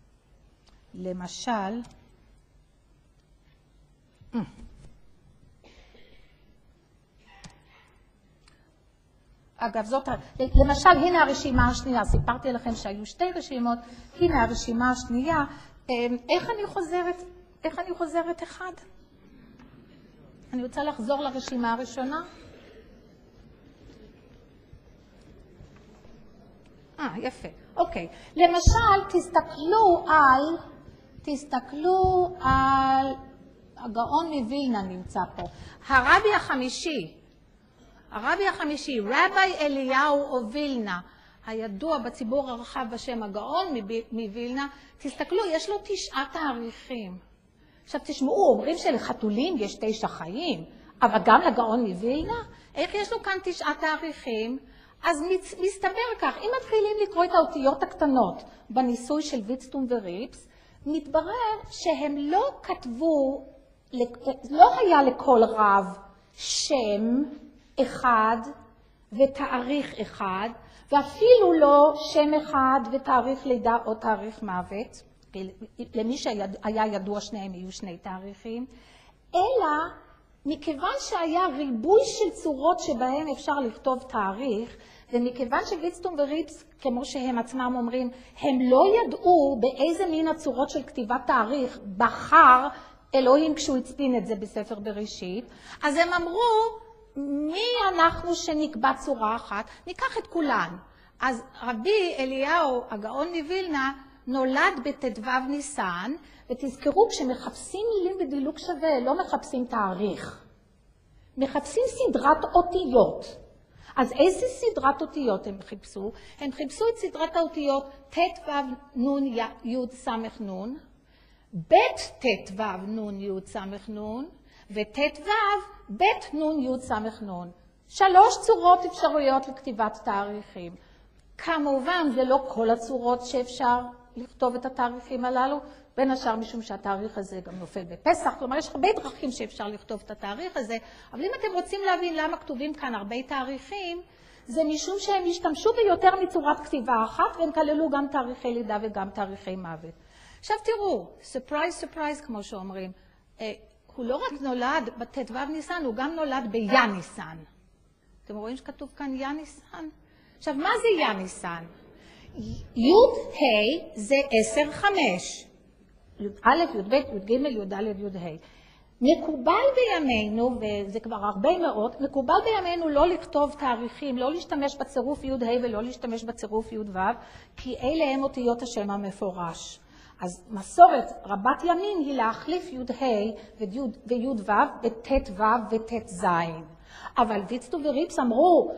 למשל, אגב, למשל, הנה הרשימה השנייה, סיפרתי לכם שהיו שתי רשימות, הנה הרשימה השנייה, איך אני חוזרת אחד? אני רוצה לחזור לרשימה הראשונה. יפה, אוקיי. למשל, תסתכלו על, הגאון מווילנה נמצא פה, הרבי החמישי, רבי אליהו וילנה, הידוע בציבור הרחב בשם הגאון מווילנה, תסתכלו, יש לו 9 תאריכים. עכשיו תשמעו, אומרים שלחתולים יש 9 חיים, אבל גם לגאון מווילנה, איך יש לו כאן 9 תאריכים? אז מסתבר כך, אם מתחילים לקרוא את האותיות הקטנות בניסוי של ויצטום וריפס, מתברר שהם לא כתבו, לא היה לכל רב שם אחד ותאריך אחד, ואפילו לא שם אחד ותאריך לידה או תאריך מוות, למי שהיה ידוע שניהם יהיו 2 תאריכים, אלא מכיוון שהיה ריבוי של צורות שבהם אפשר לכתוב תאריך, ומכיוון שוויצטום וריפס, כמו שהם עצמם אומרים, הם לא ידעו באיזה מין הצורות של כתיבת תאריך בחר אלוהים כשהוא הצפין את זה בספר בראשית, אז הם אמרו, מי אנחנו שנקבע צורה אחת? ניקח את כולן. אז רבי אליהו, הגאון מווילנה, נולד בט"ו ניסן, ותזכרו, כשמחפשים מילים בדילוג שווה, לא מחפשים תאריך. מחפשים סדרת אותיות. אז איזה סדרת אותיות הם חיפשו? הם חיפשו את סדרת האותיות ט"ו נון י' סמך נון, ב' ט"ו נון י' סמך נון, וט"ו ב' נון י' סמך נון. 3 צורות אפשרויות לכתיבת תאריכים. כמובן, זה לא כל הצורות שאפשר לכתוב את התאריכים הללו, בין השאר משום שהתאריך הזה גם נופל בפסח, כלומר יש הרבה דרכים שאפשר לכתוב את התאריך הזה, אבל אם אתם רוצים להבין למה כתובים כאן הרבה תאריכים, זה משום שהם השתמשו ביותר מצורת כתיבה אחת, והם כללו גם תאריכי לידה וגם תאריכי מוות. עכשיו תראו, surprise, surprise כמו שאומרים, הוא לא רק נולד בט"ו ניסן, הוא גם נולד בינניסן. אתם רואים שכתוב כאן ינניסן? עכשיו, מה זה ינניסן? י' ה' זה 10-5. א', י' ב', י' ג', י' ד', י' ה'. מקובל בימינו, וזה כבר הרבה מאוד, מקובל בימינו לא לכתוב תאריכים, לא להשתמש בצירוף י' ה' ולא להשתמש בצירוף י' ו', כי אלה הם אותיות השם המפורש. אז מסורת רבת ימים היא להחליף י' ה' וי' ו' בט' ו' וט' ז'. אבל ויצטום וריפס אמרו,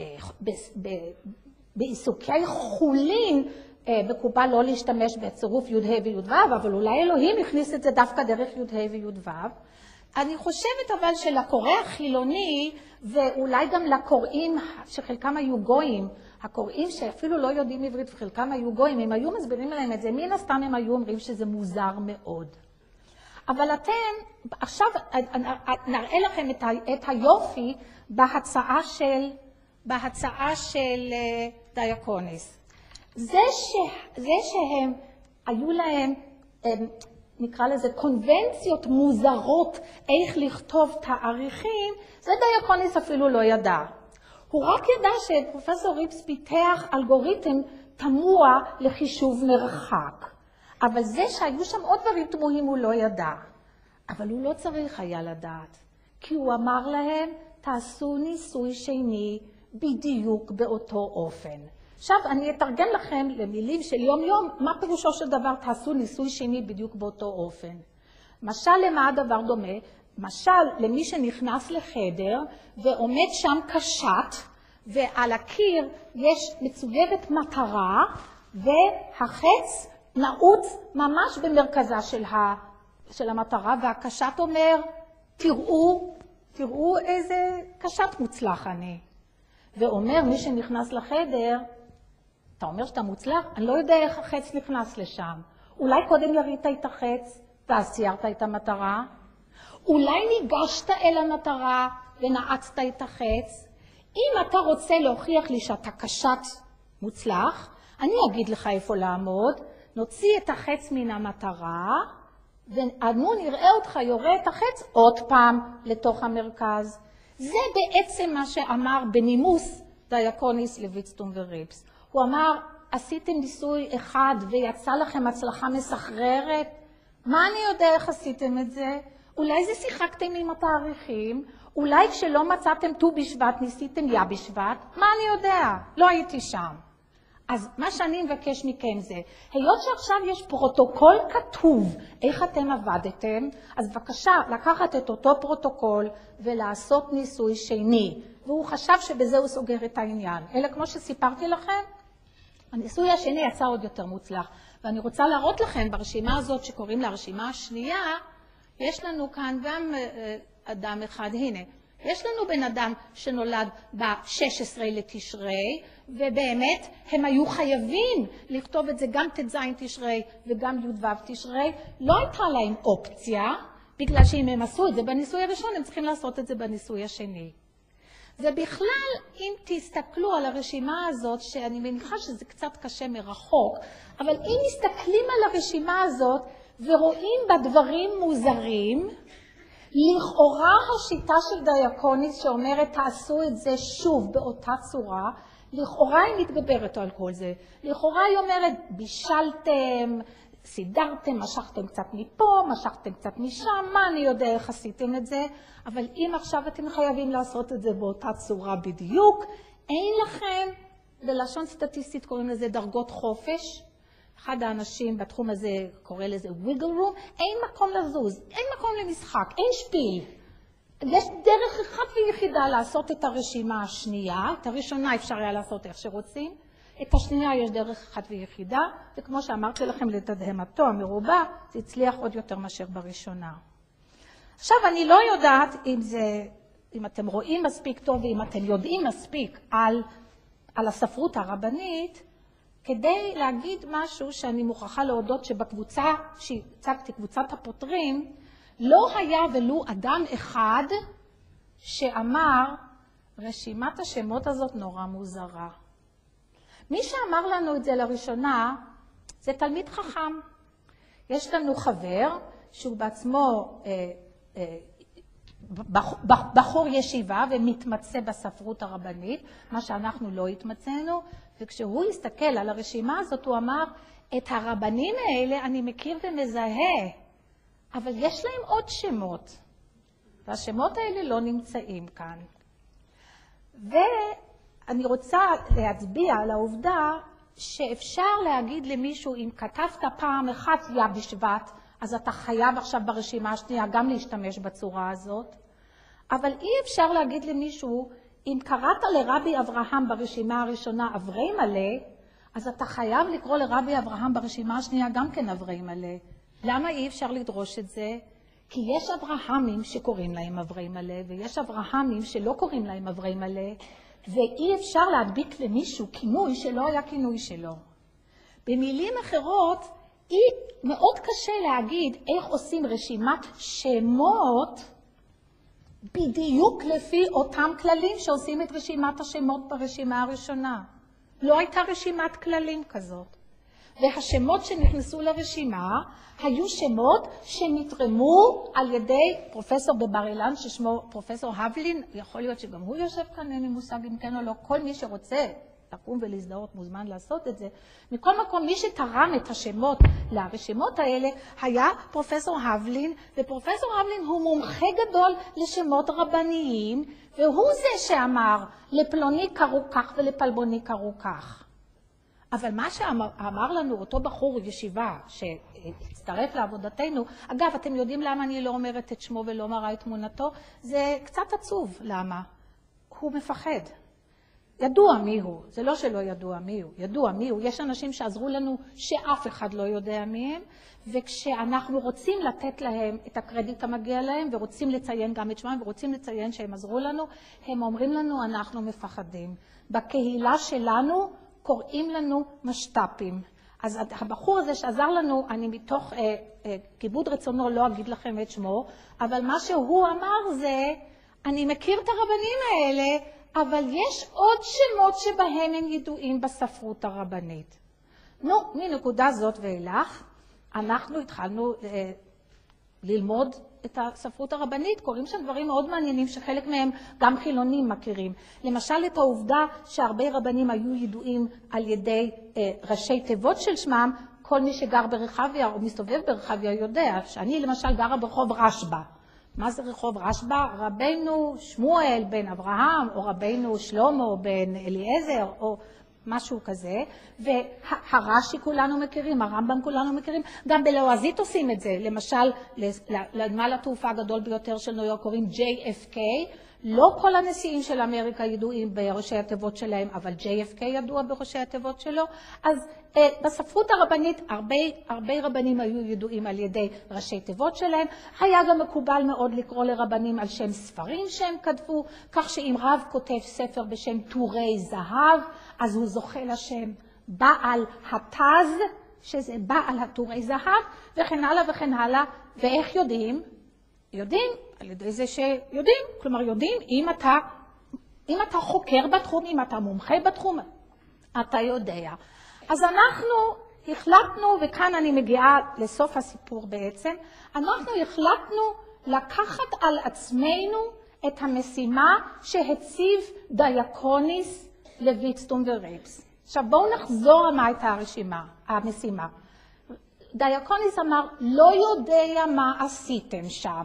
בעיסוקי חולין, מקובל לא להשתמש בצירוף י' ה' וי' ו', אבל אולי אלוהים הכניס את זה דווקא דרך י' ה' וי' ו'. אני חושבת אבל שלקורא החילוני, ואולי גם לקוראים שחלקם היו גויים, הקוראים שאפילו לא יודעים עברית וחלקם היו גויים, אם היו מסבירים להם את זה, מן הסתם הם היו אומרים שזה מוזר מאוד. אבל אתם, עכשיו נראה לכם את היופי בהצעה של דייקוניס. זה שהם היו להם, נקרא לזה, קונבנציות מוזרות איך לכתוב תאריכים, זה דייקוניס אפילו לא ידע. הוא רק ידע שפרופסור ריפס פיתח אלגוריתם תמוה לחישוב מרחק. אבל זה שהיו שם עוד דברים תמוהים הוא לא ידע. אבל הוא לא צריך היה לדעת. כי הוא אמר להם, תעשו ניסוי שני בדיוק באותו אופן. עכשיו אני אתרגם לכם למילים של יום יום, מה פירושו של דבר תעשו ניסוי שני בדיוק באותו אופן. משל למה הדבר דומה? משל למי שנכנס לחדר ועומד שם קשת, ועל הקיר יש מצוירת מטרה, והחץ נעוץ ממש במרכזה של המטרה, והקשת אומר, תראו איזה קשת מוצלח אני. ואומר מי שנכנס לחדר, אתה אומר שאתה מוצלח? אני לא יודע איך החץ נכנס לשם. אולי קודם ירית את החץ, ואז ציירת את המטרה. אולי ניגשת אל המטרה ונעצת את החץ. אם אתה רוצה להוכיח לי שאתה קשת מוצלח, אני אגיד לך איפה לעמוד, נוציא את החץ מן המטרה, ואנו נראה אותך יורה את החץ עוד פעם לתוך המרכז. זה בעצם מה שאמר בנימוס דיאקוניס לויצטום וריפס. הוא אמר, עשיתם ניסוי אחד ויצא לכם הצלחה מסחררת? מה אני יודע איך עשיתם את זה? אולי זה שיחקתם עם התאריכים? אולי כשלא מצאתם ט"ו בשבט ניסיתם יא בשבט? מה אני יודע? לא הייתי שם. אז מה שאני מבקש מכם זה, היות שעכשיו יש פרוטוקול כתוב איך אתם עבדתם, אז בבקשה לקחת את אותו פרוטוקול ולעשות ניסוי שני. והוא חשב שבזה הוא סוגר את העניין. אלא כמו שסיפרתי לכם, הניסוי השני יצא עוד יותר מוצלח. ואני רוצה להראות לכם ברשימה הזאת שקוראים לה הרשימה השנייה, יש לנו כאן גם אדם אחד, הנה. יש לנו בן אדם שנולד ב-16 לתשרי, ובאמת הם היו חייבים לכתוב את זה גם ט"ז תשרי וגם י"ו תשרי. לא הייתה להם אופציה, בגלל שאם הם עשו את זה בניסוי הראשון, הם צריכים לעשות את זה בניסוי השני. ובכלל, אם תסתכלו על הרשימה הזאת, שאני מניחה שזה קצת קשה מרחוק, אבל אם מסתכלים על הרשימה הזאת ורואים בה דברים מוזרים, לכאורה השיטה של דיאקוניס שאומרת תעשו את זה שוב באותה צורה, לכאורה היא מתגברת על כל זה. לכאורה היא אומרת בישלתם, סידרתם, משכתם קצת מפה, משכתם קצת משם, מה אני יודע איך עשיתם את זה, אבל אם עכשיו אתם חייבים לעשות את זה באותה צורה בדיוק, אין לכם, בלשון סטטיסטית קוראים לזה דרגות חופש, אחד האנשים בתחום הזה קורא לזה wiggle room, אין מקום לזוז, אין מקום למשחק, אין שפיל. יש דרך אחת ויחידה לעשות את הרשימה השנייה, את הראשונה אפשר היה לעשות איך שרוצים, את השנייה יש דרך אחת ויחידה, וכמו שאמרתי לכם לתדהמתו המרובה, זה הצליח עוד יותר מאשר בראשונה. עכשיו אני לא יודעת אם אתם רואים מספיק טוב ואם אתם יודעים מספיק על הספרות הרבנית, כדי להגיד משהו שאני מוכרחה להודות שבקבוצה שהצגתי, קבוצת הפותרים, לא היה ולו אדם אחד שאמר, רשימת השמות הזאת נורא מוזרה. מי שאמר לנו את זה לראשונה, זה תלמיד חכם. יש לנו חבר שהוא בעצמו בחור ישיבה ומתמצא בספרות הרבנית, מה שאנחנו לא התמצאנו, וכשהוא הסתכל על הרשימה הזאת הוא אמר, את הרבנים האלה אני מכיר ומזהה, אבל יש להם עוד שמות, והשמות האלה לא נמצאים כאן. ואני רוצה להצביע על העובדה שאפשר להגיד למישהו, אם כתבת פעם אחת יא בשבט, אז אתה חייב עכשיו ברשימה השנייה גם להשתמש בצורה הזאת. אבל אי אפשר להגיד למישהו, אם קראת לרבי אברהם ברשימה הראשונה אברי מלא, אז אתה חייב לקרוא לרבי אברהם ברשימה השנייה גם כן אברי מלא. למה אי אפשר לדרוש את זה? כי יש אברהמים שקוראים להם אברי מלא, ויש אברהמים שלא קוראים להם אברי מלא, ואי אפשר להדביק למישהו כינוי שלא היה כינוי שלו. במילים אחרות, מאוד קשה להגיד איך עושים רשימת שמות בדיוק לפי אותם כללים שעושים את רשימת השמות ברשימה הראשונה. לא הייתה רשימת כללים כזאת. והשמות שנכנסו לרשימה היו שמות שנתרמו על ידי פרופסור בבר אילן ששמו פרופסור הבלין, יכול להיות שגם הוא יושב כאן, אין לי מושג אם כן או לא, כל מי שרוצה לקום ולהזדהות מוזמן לעשות את זה. מכל מקום, מי שתרם את השמות לרשימות האלה היה פרופסור הבלין, ופרופסור הבלין הוא מומחה גדול לשמות רבניים, והוא זה שאמר לפלוני קראו כך ולפלבוני קראו כך. אבל מה שאמר לנו אותו בחור ישיבה שהצטרף לעבודתנו, אגב, אתם יודעים למה אני לא אומרת את שמו ולא מראה את תמונתו? זה קצת עצוב. למה? הוא מפחד. ידוע מיהו, זה לא שלא ידוע מיהו, ידוע מיהו. יש אנשים שעזרו לנו שאף אחד לא יודע מיהם, וכשאנחנו רוצים לתת להם את הקרדיט המגיע להם, ורוצים לציין גם את שמם, ורוצים לציין שהם עזרו לנו, הם אומרים לנו, אנחנו מפחדים. בקהילה שלנו קוראים לנו משת"פים. אז הבחור הזה שעזר לנו, אני מתוך כיבוד רצונו לא אגיד לכם את שמו, אבל מה שהוא אמר זה, אני מכיר את הרבנים האלה, אבל יש עוד שמות שבהם הם ידועים בספרות הרבנית. נו, מנקודה זאת ואילך, אנחנו התחלנו ללמוד את הספרות הרבנית, קוראים שם דברים מאוד מעניינים שחלק מהם גם חילונים מכירים. למשל את העובדה שהרבה רבנים היו ידועים על ידי ראשי תיבות של שמם, כל מי שגר ברחביה או מסתובב ברחביה יודע, שאני למשל גרה ברחוב רשב"א. מה זה רחוב רשב"א? רבנו שמואל בן אברהם, או רבנו שלמה בן אליעזר, או משהו כזה, והרש"י כולנו מכירים, הרמב"ם כולנו מכירים, גם בלועזית עושים את זה, למשל, לנמל התעופה הגדול ביותר של ניו יורק קוראים JFK, לא כל הנשיאים של אמריקה ידועים בראשי התיבות שלהם, אבל JFK ידוע בראשי התיבות שלו, אז בספרות הרבנית הרבה רבנים היו ידועים על ידי ראשי תיבות שלהם, היה גם מקובל מאוד לקרוא לרבנים על שם ספרים שהם כתבו, כך שאם רב כותב ספר בשם טורי זהב, אז הוא זוכה לשם בעל התז, שזה בעל הטורי זהב, וכן הלאה וכן הלאה, ואיך יודעים? יודעים על ידי זה שיודעים, כלומר יודעים אם אתה חוקר בתחום, אם אתה מומחה בתחום, אתה יודע. אז אנחנו החלטנו, וכאן אני מגיעה לסוף הסיפור בעצם, אנחנו החלטנו לקחת על עצמנו את המשימה שהציב דייקוניס לויטסטון ורייפס. עכשיו בואו נחזור מה הייתה המשימה. דייקוניס אמר, לא יודע מה עשיתם שם.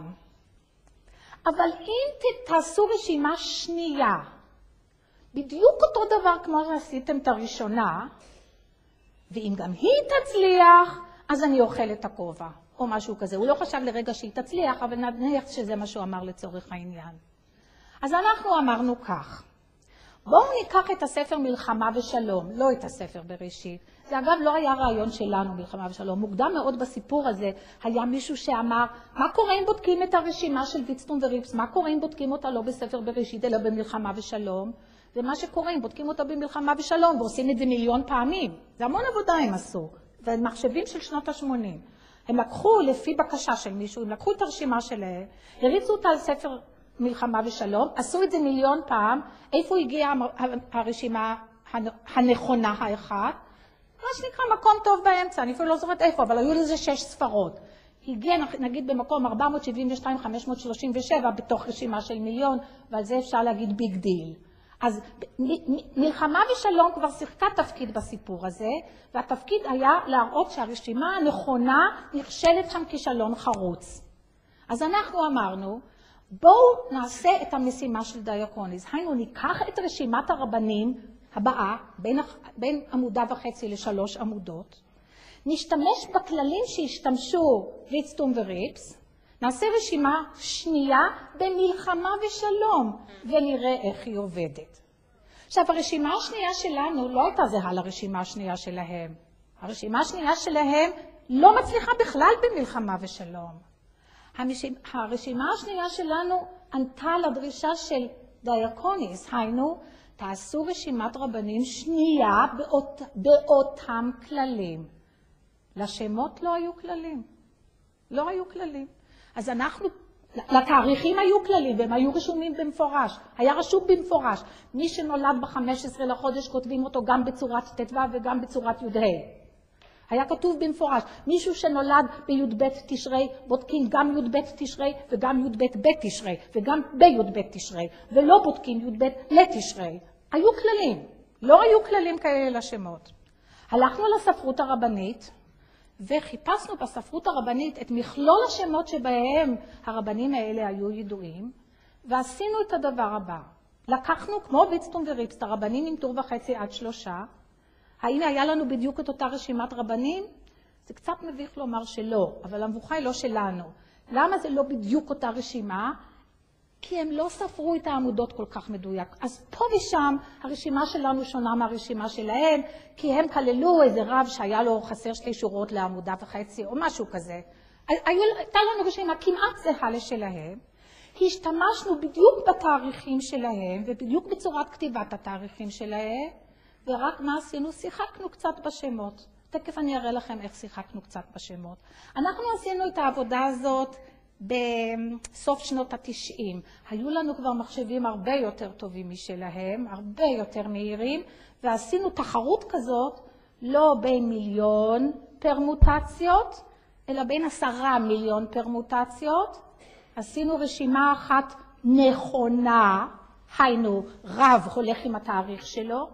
אבל אם תעשו רשימה שנייה, בדיוק אותו דבר כמו שעשיתם את הראשונה, ואם גם היא תצליח, אז אני אוכל את הכובע, או משהו כזה. הוא לא חשב לרגע שהיא תצליח, אבל נניח שזה מה שהוא אמר לצורך העניין. אז אנחנו אמרנו כך, בואו ניקח את הספר מלחמה ושלום, לא את הספר בראשית. זה אגב לא היה רעיון שלנו, מלחמה ושלום. מוקדם מאוד בסיפור הזה היה מישהו שאמר, מה קורה אם בודקים את הרשימה של ויטסטון וריפס? מה קורה אם בודקים אותה לא בספר בראשית, אלא במלחמה ושלום? ומה שקורה אם בודקים אותה במלחמה ושלום, ועושים את זה מיליון פעמים. זה המון עבודה הם עשו. ומחשבים של שנות ה-80. הם לקחו לפי בקשה של מישהו, הם לקחו את הרשימה שלהם, הריצו אותה על ספר מלחמה ושלום, עשו את זה מיליון פעם, איפה הגיעה הרשימה הנכונה האחת? מה שנקרא מקום טוב באמצע, אני אפילו לא זוכרת איפה, אבל היו לזה 6 ספרות. הגיע נגיד במקום 472-537 בתוך רשימה של מיליון, ועל זה אפשר להגיד ביג דיל. אז מלחמה ושלום כבר שיחקה תפקיד בסיפור הזה, והתפקיד היה להראות שהרשימה הנכונה נכשלת שם כישלון חרוץ. אז אנחנו אמרנו, בואו נעשה את המשימה של דייקוניס. היינו ניקח את רשימת הרבנים הבאה, בין עמודה וחצי ל3 עמודות, נשתמש בכללים שהשתמשו ויטסטון וריפס, נעשה רשימה שנייה במלחמה ושלום, ונראה איך היא עובדת. עכשיו, הרשימה השנייה שלנו לא הייתה זהה לרשימה השנייה שלהם. הרשימה השנייה שלהם לא מצליחה בכלל במלחמה ושלום. הרשימה השנייה שלנו ענתה לדרישה של דייקוניס, היינו, תעשו רשימת רבנים שנייה באותם כללים. לשמות לא היו כללים. לא היו כללים. אז אנחנו, לתאריכים היו כללים, והם היו רשומים במפורש. היה רשום במפורש. מי שנולד ב-15 לחודש כותבים אותו גם בצורת ט"ו וגם בצורת י"ה. היה כתוב במפורש, מישהו שנולד בי"ב תשרי, בודקים גם י"ב תשרי וגם י"ב בתשרי וגם בי"ב תשרי, ולא בודקים י"ב לתשרי. היו כללים, לא היו כללים כאלה לשמות. הלכנו לספרות הרבנית, וחיפשנו בספרות הרבנית את מכלול השמות שבהם הרבנים האלה היו ידועים, ועשינו את הדבר הבא. לקחנו, כמו ויטסטון וריפס, את הרבנים עם טור וחצי עד 3, האם היה לנו בדיוק את אותה רשימת רבנים? זה קצת מביך לומר שלא, אבל המבוכה היא לא שלנו. למה זה לא בדיוק אותה רשימה? כי הם לא ספרו את העמודות כל כך מדויק. אז פה ושם הרשימה שלנו שונה מהרשימה שלהם, כי הם כללו איזה רב שהיה לו חסר 2 שורות לעמודה וחצי, או משהו כזה. הייתה לנו רשימה כמעט זהה לשלהם. השתמשנו בדיוק בתאריכים שלהם, ובדיוק בצורת כתיבת התאריכים שלהם, ורק מה עשינו? שיחקנו קצת בשמות. תכף אני אראה לכם איך שיחקנו קצת בשמות. אנחנו עשינו את העבודה הזאת בסוף שנות ה-90. היו לנו כבר מחשבים הרבה יותר טובים משלהם, הרבה יותר מהירים, ועשינו תחרות כזאת, לא בין 1,000,000 פרמוטציות, אלא בין 10,000,000 פרמוטציות. עשינו רשימה אחת נכונה, היינו רב הולך עם התאריך שלו,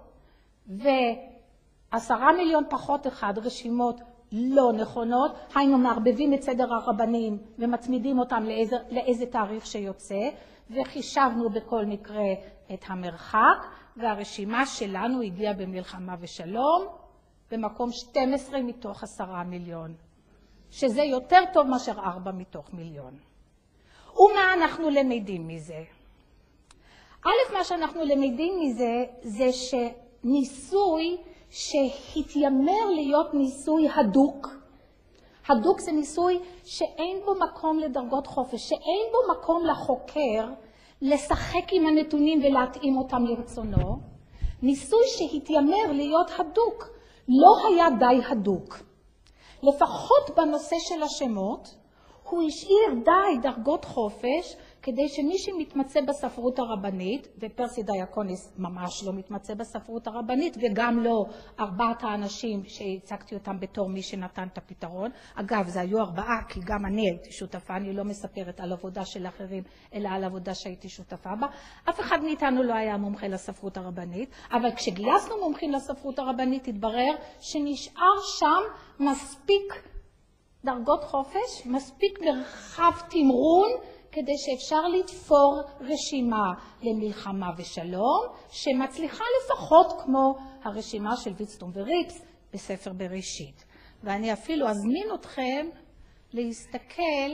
ו10,000,000 פחות אחד רשימות לא נכונות, היינו מערבבים את סדר הרבנים ומצמידים אותם לאיזה תאריך שיוצא, וחישבנו בכל מקרה את המרחק, והרשימה שלנו הגיעה במלחמה ושלום, במקום 12 מתוך 10,000,000, שזה יותר טוב מאשר 4 מתוך 1,000,000. ומה אנחנו למדים מזה? א', מה שאנחנו למדים מזה, זה שניסוי שהתיימר להיות ניסוי הדוק. הדוק זה ניסוי שאין בו מקום לדרגות חופש, שאין בו מקום לחוקר לשחק עם הנתונים ולהתאים אותם לרצונו. ניסוי שהתיימר להיות הדוק לא היה די הדוק. לפחות בנושא של השמות, הוא השאיר די דרגות חופש כדי שמי שמתמצא בספרות הרבנית, ופרסי דייקוניס ממש לא מתמצא בספרות הרבנית, וגם לא 4 האנשים שהצגתי אותם בתור מי שנתן את הפתרון. אגב, זה היו 4, כי גם אני הייתי שותפה, אני לא מספרת על עבודה של אחרים, אלא על עבודה שהייתי שותפה בה. אף אחד מאיתנו לא היה מומחה לספרות הרבנית, אבל כשגייסנו מומחים לספרות הרבנית, התברר שנשאר שם מספיק דרגות חופש, מספיק מרחב תמרון, כדי שאפשר לתפור רשימה למלחמה ושלום, שמצליחה לפחות כמו הרשימה של ויצטום וריפס בספר בראשית. ואני אפילו אזמין אתכם להסתכל,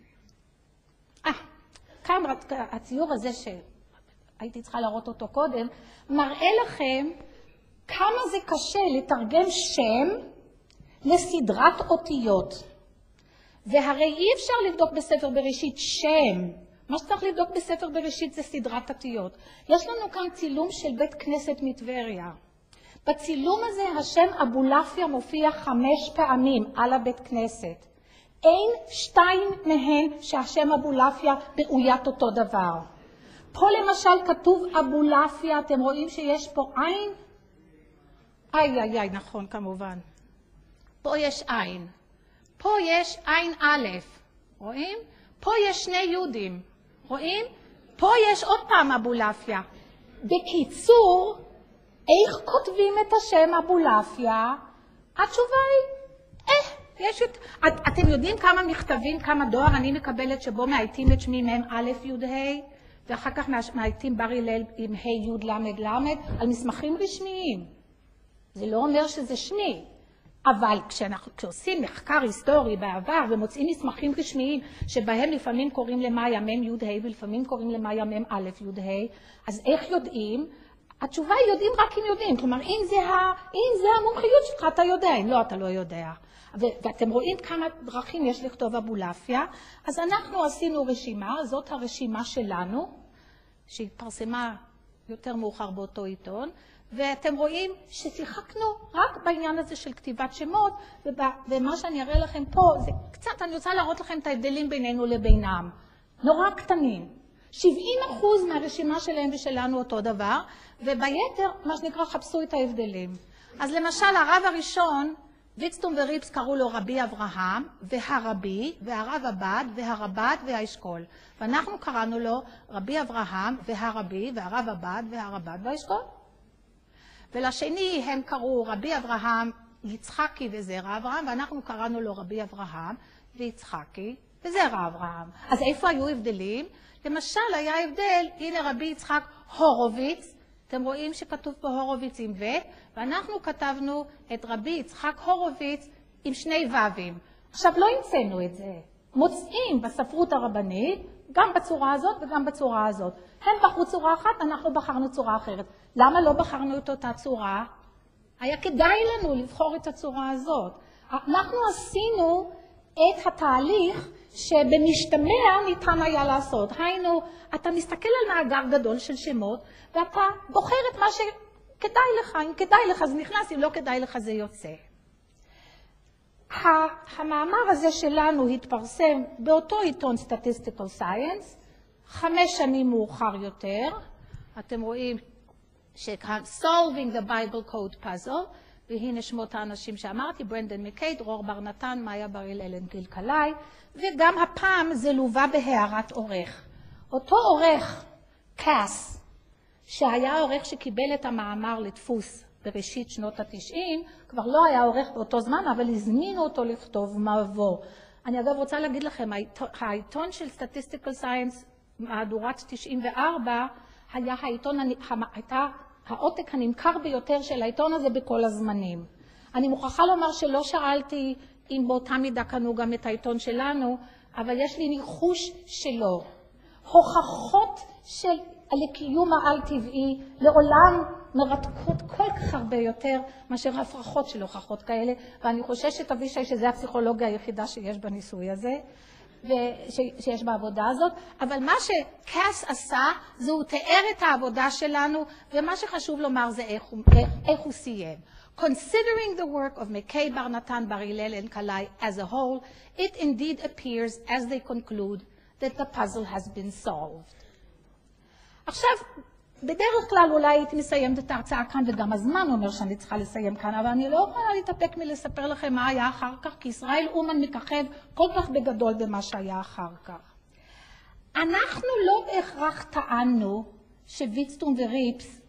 כאן הציור הזה שהייתי צריכה להראות אותו קודם, מראה לכם כמה זה קשה לתרגם שם לסדרת אותיות. והרי אי אפשר לבדוק בספר בראשית שם. מה שצריך לבדוק בספר בראשית זה סדרת אותיות. יש לנו כאן צילום של בית כנסת מטבריה. בצילום הזה השם אבולעפיה מופיע 5 פעמים על הבית כנסת. אין 2 מהן שהשם אבולעפיה מאוית אותו דבר. פה למשל כתוב אבולעפיה, אתם רואים שיש פה עין? איי, נכון כמובן. פה יש עין. פה יש עין א', רואים? פה יש 2 יהודים, רואים? פה יש עוד פעם אבולעפיה. בקיצור, איך כותבים את השם אבולעפיה? התשובה היא, אתם יודעים כמה מכתבים, כמה דואר אני מקבלת שבו מעייתים את שמי מהם א' י' ה', ואחר כך מעייתים בר הלל עם ה' י' ל' ל', על מסמכים רשמיים. זה לא אומר שזה שמי. אבל כשעושים מחקר היסטורי בעבר ומוצאים מסמכים רשמיים שבהם לפעמים קוראים למאיה מ' י' ה' ולפעמים קוראים למאיה מ' א' י' ה', אז איך יודעים? התשובה היא יודעים רק אם יודעים. כלומר, אם זה המומחיות שלך, אתה יודע. אם לא, אתה לא יודע. ואתם רואים כמה דרכים יש לכתוב אבולעפיה. אז אנחנו עשינו רשימה, זאת הרשימה שלנו, שהתפרסמה יותר מאוחר באותו עיתון, ואתם רואים ששיחקנו רק בעניין הזה של כתיבת שמות, ומה שאני אראה לכם פה, זה קצת, אני רוצה להראות לכם את ההבדלים בינינו לבינם. נורא קטנים. 70% מהרשימה שלהם ושלנו אותו דבר, וביתר, מה שנקרא, חפשו את ההבדלים. אז למשל, הרב הראשון, ויצטום וריפס קראו לו רבי אברהם, והרבי, והרב הבד, והרבד, והאשכול. ואנחנו קראנו לו רבי אברהם, והרבי, והרב הבד, והרבד, והאשכול. ולשני הם קראו רבי אברהם, יצחקי וזרע אברהם, ואנחנו קראנו לו רבי אברהם ויצחקי וזרע אברהם. אז איפה היו הבדלים? למשל היה הבדל, הנה רבי יצחק הורוביץ, אתם רואים שכתוב פה הורוביץ עם ו', ואנחנו כתבנו את רבי יצחק הורוביץ עם 2 ו"ים. עכשיו לא המצאנו את זה, מוצאים בספרות הרבנית גם בצורה הזאת וגם בצורה הזאת. הם בחרו צורה אחת, אנחנו בחרנו צורה אחרת. למה לא בחרנו את אותה צורה? היה כדאי לנו לבחור את הצורה הזאת. אנחנו עשינו את התהליך שבמשתמע ניתן היה לעשות. היינו, אתה מסתכל על מאגר גדול של שמות, ואתה בוחר את מה שכדאי לך. אם כדאי לך זה נכנס, אם לא כדאי לך זה יוצא. המאמר הזה שלנו התפרסם באותו עיתון Statistical Science, 5 שנים מאוחר יותר. אתם רואים Solving the Bible Code Puzzle, והנה שמות האנשים שאמרתי, ברנדן מקי, דרור בר נתן, מאיה בר-אל, אלן גיל קלעי, וגם הפעם זה לווה בהערת עורך. אותו עורך, קאס, שהיה העורך שקיבל את המאמר לדפוס בראשית שנות ה-90, כבר לא היה עורך באותו זמן, אבל הזמינו אותו לכתוב מבוא. אני אגב רוצה להגיד לכם, העיתון של Statistical Science, מהדורת 94, הייתה העותק הנמכר ביותר של העיתון הזה בכל הזמנים. אני מוכרחה לומר שלא שאלתי אם באותה מידה קנו גם את העיתון שלנו, אבל יש לי ניחוש שלא. הוכחות של לקיום העל-טבעי לעולם מרתקות כל כך הרבה יותר מאשר הפרחות של הוכחות כאלה, ואני חוששת אבישי שזה הפסיכולוגיה היחידה שיש בניסוי הזה, שיש בעבודה הזאת, אבל מה שקאס עשה זה הוא תיאר את העבודה שלנו, ומה שחשוב לומר זה איך הוא סיים. Considering the work of McKay, Bar Natan, Bar-Hillel, and Kalai as a whole, it indeed appears as they conclude that the puzzle has been solved. עכשיו, בדרך כלל אולי הייתי מסיימת את ההרצאה כאן, וגם הזמן אומר שאני צריכה לסיים כאן, אבל אני לא יכולה להתאפק מלספר לכם מה היה אחר כך, כי ישראל אומן מככב כל כך בגדול במה שהיה אחר כך. אנחנו לא בהכרח טענו שוויצטום וריפס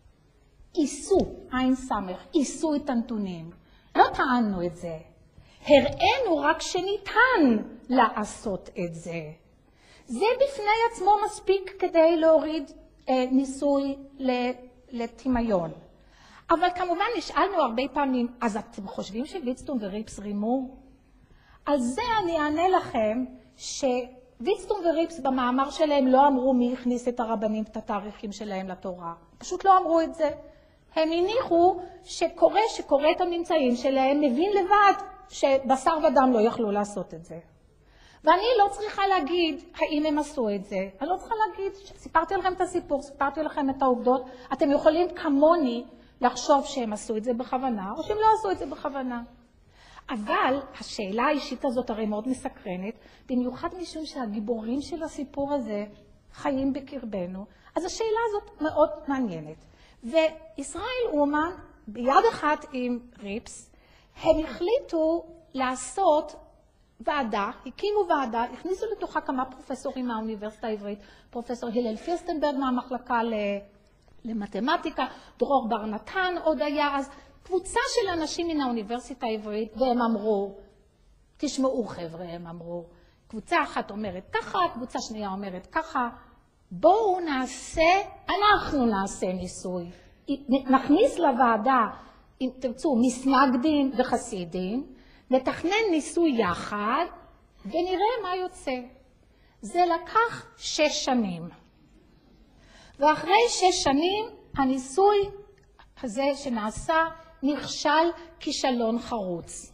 איסו את הנתונים. לא טענו את זה. הראינו רק שניתן לעשות את זה. זה בפני עצמו מספיק כדי להוריד ניסוי לתימיון. אבל כמובן נשאלנו הרבה פעמים, אז אתם חושבים שוויצטום וריפס רימו? על זה אני אענה לכם שוויצטום וריפס במאמר שלהם לא אמרו מי הכניס את הרבנים את התאריכים שלהם לתורה. פשוט לא אמרו את זה. הם הניחו שקורא את הממצאים שלהם מבין לבד שבשר ודם לא יכלו לעשות את זה. ואני לא צריכה להגיד האם הם עשו את זה. אני לא צריכה להגיד שסיפרתי לכם את הסיפור, סיפרתי לכם את העובדות. אתם יכולים כמוני לחשוב שהם עשו את זה בכוונה, או שהם לא עשו את זה בכוונה. אבל השאלה האישית הזאת הרי מאוד מסקרנת, במיוחד משום שהגיבורים של הסיפור הזה חיים בקרבנו. אז השאלה הזאת מאוד מעניינת. וישראל אומן, ביד אחת עם ריפס, הם החליטו לעשות ועדה, הקימו ועדה, הכניסו לתוכה כמה פרופסורים מהאוניברסיטה העברית, פרופסור הלל פירסטנברג מהמחלקה למתמטיקה, דרור בר נתן עוד היה, אז קבוצה של אנשים מן האוניברסיטה העברית, והם אמרו, תשמעו חבר'ה, הם אמרו, קבוצה אחת אומרת ככה, קבוצה שנייה אומרת ככה, בואו אנחנו נעשה ניסוי, נכניס לוועדה, אם תרצו, מסנגדים וחסידים, נתכנן ניסוי יחד, ונראה מה יוצא. זה לקח 6 שנים. ואחרי 6 שנים, הניסוי הזה שנעשה נכשל כישלון חרוץ.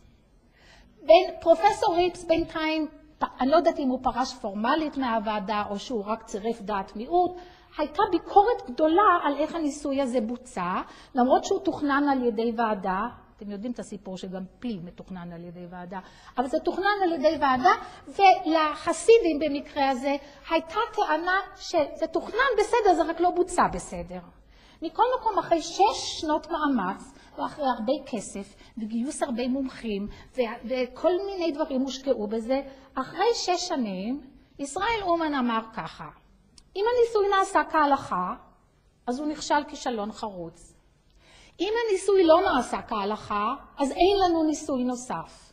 פרופסור ריפס בינתיים, אני לא יודעת אם הוא פרש פורמלית מהוועדה, או שהוא רק צירף דעת מיעוט, הייתה ביקורת גדולה על איך הניסוי הזה בוצע, למרות שהוא תוכנן על ידי ועדה, אתם יודעים את הסיפור שגם פיל מתוכנן על ידי ועדה, אבל זה תוכנן על ידי ועדה, ולחסידים במקרה הזה הייתה טענה שזה תוכנן בסדר, זה רק לא בוצע בסדר. מכל מקום, אחרי 6 שנות מאמץ, ואחרי הרבה כסף, וגיוס הרבה מומחים, וכל מיני דברים הושקעו בזה, אחרי 6 שנים, ישראל אומן אמר ככה, אם הניסוי נעשה כהלכה, אז הוא נכשל כישלון חרוץ. אם הניסוי לא נעשה כהלכה, אז אין לנו ניסוי נוסף.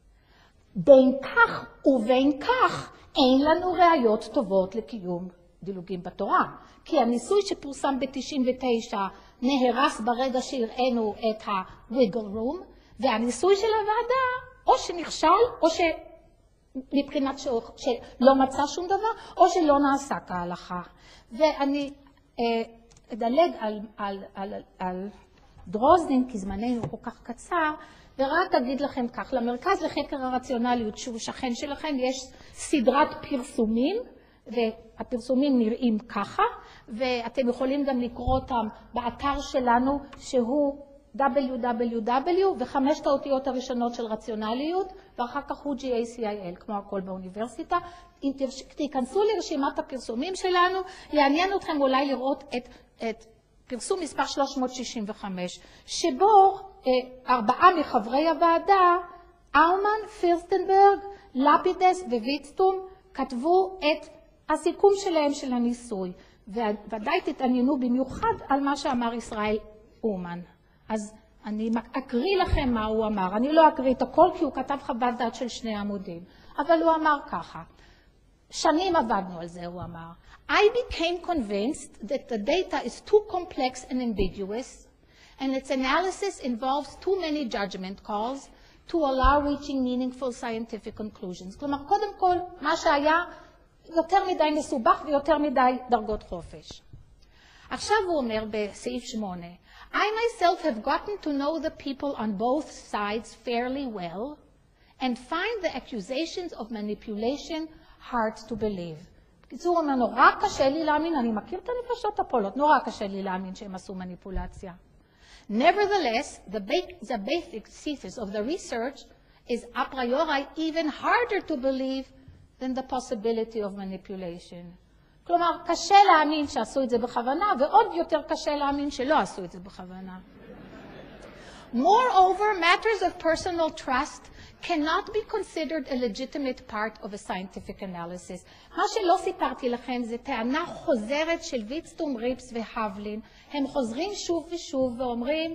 בין כך ובין כך, אין לנו ראיות טובות לקיום דילוגים בתורה. כי הניסוי שפורסם ב-99 נהרס ברגע שהראינו את ה-wiggle room, והניסוי של הוועדה או שנכשל או מבחינת שלא מצא שום דבר, או שלא נעשה כהלכה. ואני אדלג על דרוזנין, כי זמננו כל כך קצר, ורק אגיד לכם כך, למרכז לחקר הרציונליות, שהוא שכן שלכם, יש סדרת פרסומים, והפרסומים נראים ככה, ואתם יכולים גם לקרוא אותם באתר שלנו, שהוא www, וחמשת האותיות הראשונות של רציונליות, ואחר כך הוא GACIL, כמו הכל באוניברסיטה. אם תיכנסו לרשימת הפרסומים שלנו, יעניין אתכם אולי לראות את פרסום מספר 365, שבו 4 מחברי הוועדה, ארמן, פירסטנברג, לפידס וויצטום, כתבו את הסיכום שלהם של הניסוי, וודאי תתעניינו במיוחד על מה שאמר ישראל אומן. אז אני אקריא לכם מה הוא אמר. אני לא אקריא את הכל כי הוא כתב חוות דעת של 2 עמודים, אבל הוא אמר ככה, שנים עבדנו על זה, הוא אמר. I became convinced that the data is too complex and ambiguous, and its analysis involves too many judgment calls to allow reaching meaningful scientific conclusions. כלומר, קודם כל, מה שהיה יותר מדי מסובך ויותר מדי דרגות חופש. עכשיו הוא אומר בסעיף 8, I myself have gotten to know the people on both sides fairly well, and find the accusations of manipulation hard to believe. בקיצור, הוא אומר, נורא קשה לי להאמין, אני מכיר את הנפשות הפולות, נורא קשה לי להאמין שהם עשו מניפולציה. Nevertheless, the basic thesis of the research is a priori even harder to believe than the possibility of manipulation. כלומר, קשה להאמין שעשו את זה בכוונה, ועוד יותר קשה להאמין שלא עשו את זה בכוונה. Moreover, matters of personal trust cannot be considered a legitimate part of a scientific analysis. מה שלא סיפרתי לכם זה טענה חוזרת של ויצטום, ריפס והבלין. הם חוזרים שוב ושוב ואומרים,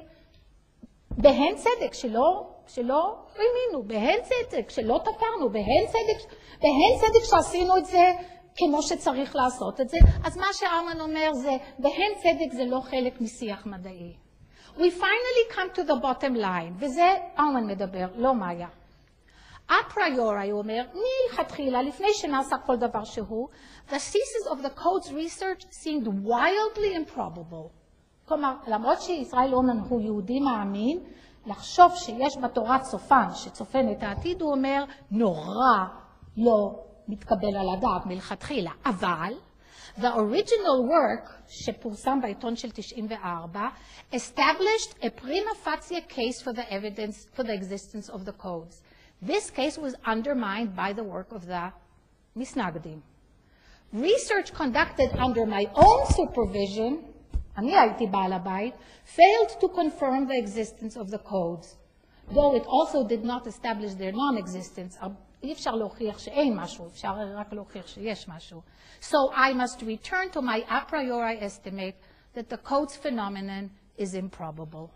בהן צדק, שלא האמינו, בהן צדק, שלא תפרנו, בהן צדק שעשינו את זה כמו שצריך לעשות את זה. אז מה שארמן אומר זה, בהן צדק זה לא חלק משיח מדעי. We finally come to the bottom line, וזה ארמן מדבר, לא מאיה. אפריורי, הוא אומר, מלכתחילה, לפני שנעשה כל דבר שהוא, the thesis of the code's research seemed wildly improbable. כלומר, למרות שישראל אומן הוא יהודי מאמין, לחשוב שיש בתורה צופן, שצופן את העתיד, הוא אומר, נורא לא מתקבל על הדעת מלכתחילה. אבל, the original work שפורסם בעיתון של 94 established a prima facie case for the evidence for the existence of the codes. This case was undermined by the work of the Misnagdim. Research conducted under my own supervision, אני הייתי בעל הבית, failed to confirm the existence of the codes, though it also did not establish their non-existence. אי אפשר להוכיח שאין משהו, אפשר רק להוכיח שיש משהו. So I must return to my a priori estimate that the codes phenomenon is improbable.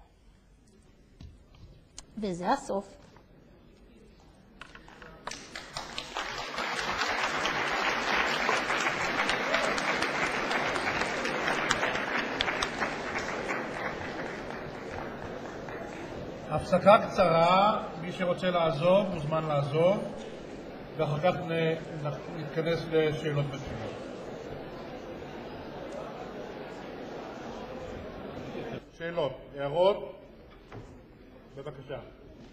וזה הסוף. הפסקה קצרה, מי שרוצה לעזוב מוזמן לעזוב, ואחר כך נתכנס לשאלות ותשובות. שאלות, הערות? בבקשה.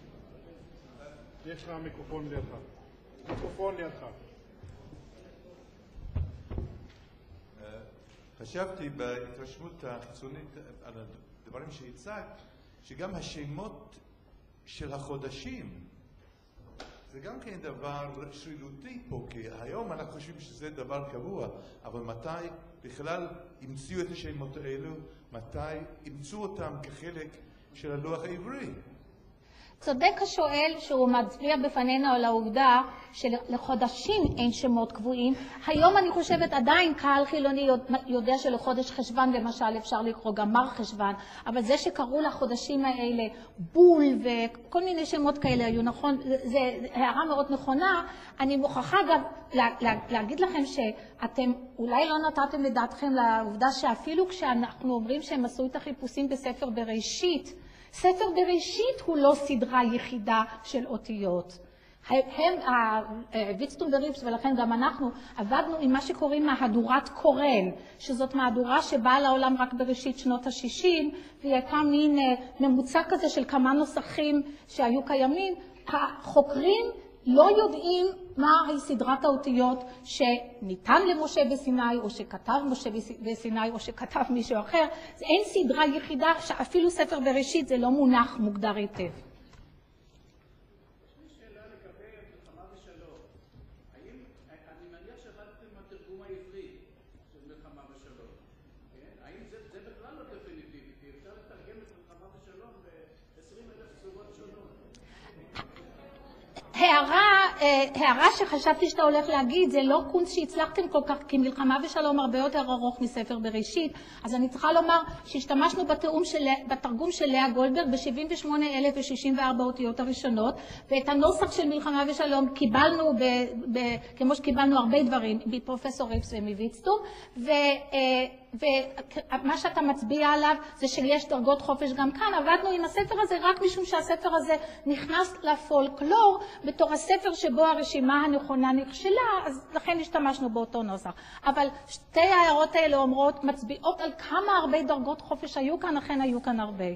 יש לך מיקרופון לידך. מיקרופון לידך. חשבתי בהתרשמות החיצונית על הדברים שהצגת, שגם השמות של החודשים זה גם כן דבר שרירותי פה, כי היום אנחנו חושבים שזה דבר קבוע, אבל מתי בכלל המציאו את השמות האלו, מתי אימצו אותם כחלק של הלוח העברי? צודק השואל שהוא מצביע בפנינו על העובדה שלחודשים אין שמות קבועים. היום אני חושבת עדיין קהל חילוני יודע שלחודש חשבן למשל אפשר לקרוא גם מר חשבן, אבל זה שקראו לחודשים האלה בול וכל מיני שמות כאלה היו נכון, זה הערה מאוד נכונה. אני מוכרחה גם להגיד לכם שאתם אולי לא נתתם לדעתכם לעובדה שאפילו כשאנחנו אומרים שהם עשו את החיפושים בספר בראשית, ספר בראשית הוא לא סדרה יחידה של אותיות. הם, ויצטום וריפס, ולכן גם אנחנו עבדנו עם מה שקוראים מהדורת קורן, שזאת מהדורה שבאה לעולם רק בראשית שנות ה-60, והיא הייתה מין ממוצע כזה של כמה נוסחים שהיו קיימים. החוקרים לא יודעים מהי סדרת האותיות שניתן למשה בסיני, או שכתב משה בסיני, או שכתב מישהו אחר. אין סדרה יחידה, שאפילו ספר בראשית זה לא מונח מוגדר היטב. הערה שחשבתי שאתה הולך להגיד, זה לא קונץ שהצלחתם כל כך, כי מלחמה ושלום הרבה יותר ארוך מספר בראשית, אז אני צריכה לומר שהשתמשנו בתרגום של לאה גולדברג ב-78,064 אותיות הראשונות, ואת הנוסח של מלחמה ושלום קיבלנו, כמו שקיבלנו הרבה דברים, מפרופסור ריפס ומוויצטום, ומה שאתה מצביע עליו זה שיש דרגות חופש גם כאן. עבדנו עם הספר הזה רק משום שהספר הזה נכנס לפולקלור בתור הספר שבו הרשימה הנכונה נכשלה, אז לכן השתמשנו באותו נוסח. אבל שתי ההערות האלה אומרות, מצביעות על כמה הרבה דרגות חופש היו כאן, אכן היו כאן הרבה.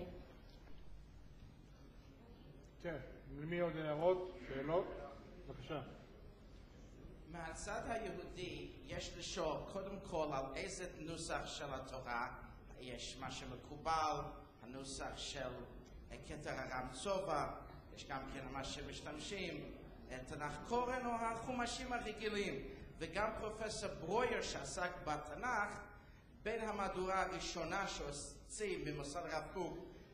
כן, למי עוד הערות? שאלות? בבקשה. מהצד היהודי יש לשאול קודם כל על איזה נוסח של התורה יש מה שמקובל, הנוסח של כתר הרם צובא, יש גם כן מה שמשתמשים, תנ"ך קורן או החומשים הרגילים, וגם פרופסור ברויר שעסק בתנ"ך, בין המהדורה הראשונה שהוציא ממוסד הרב קוק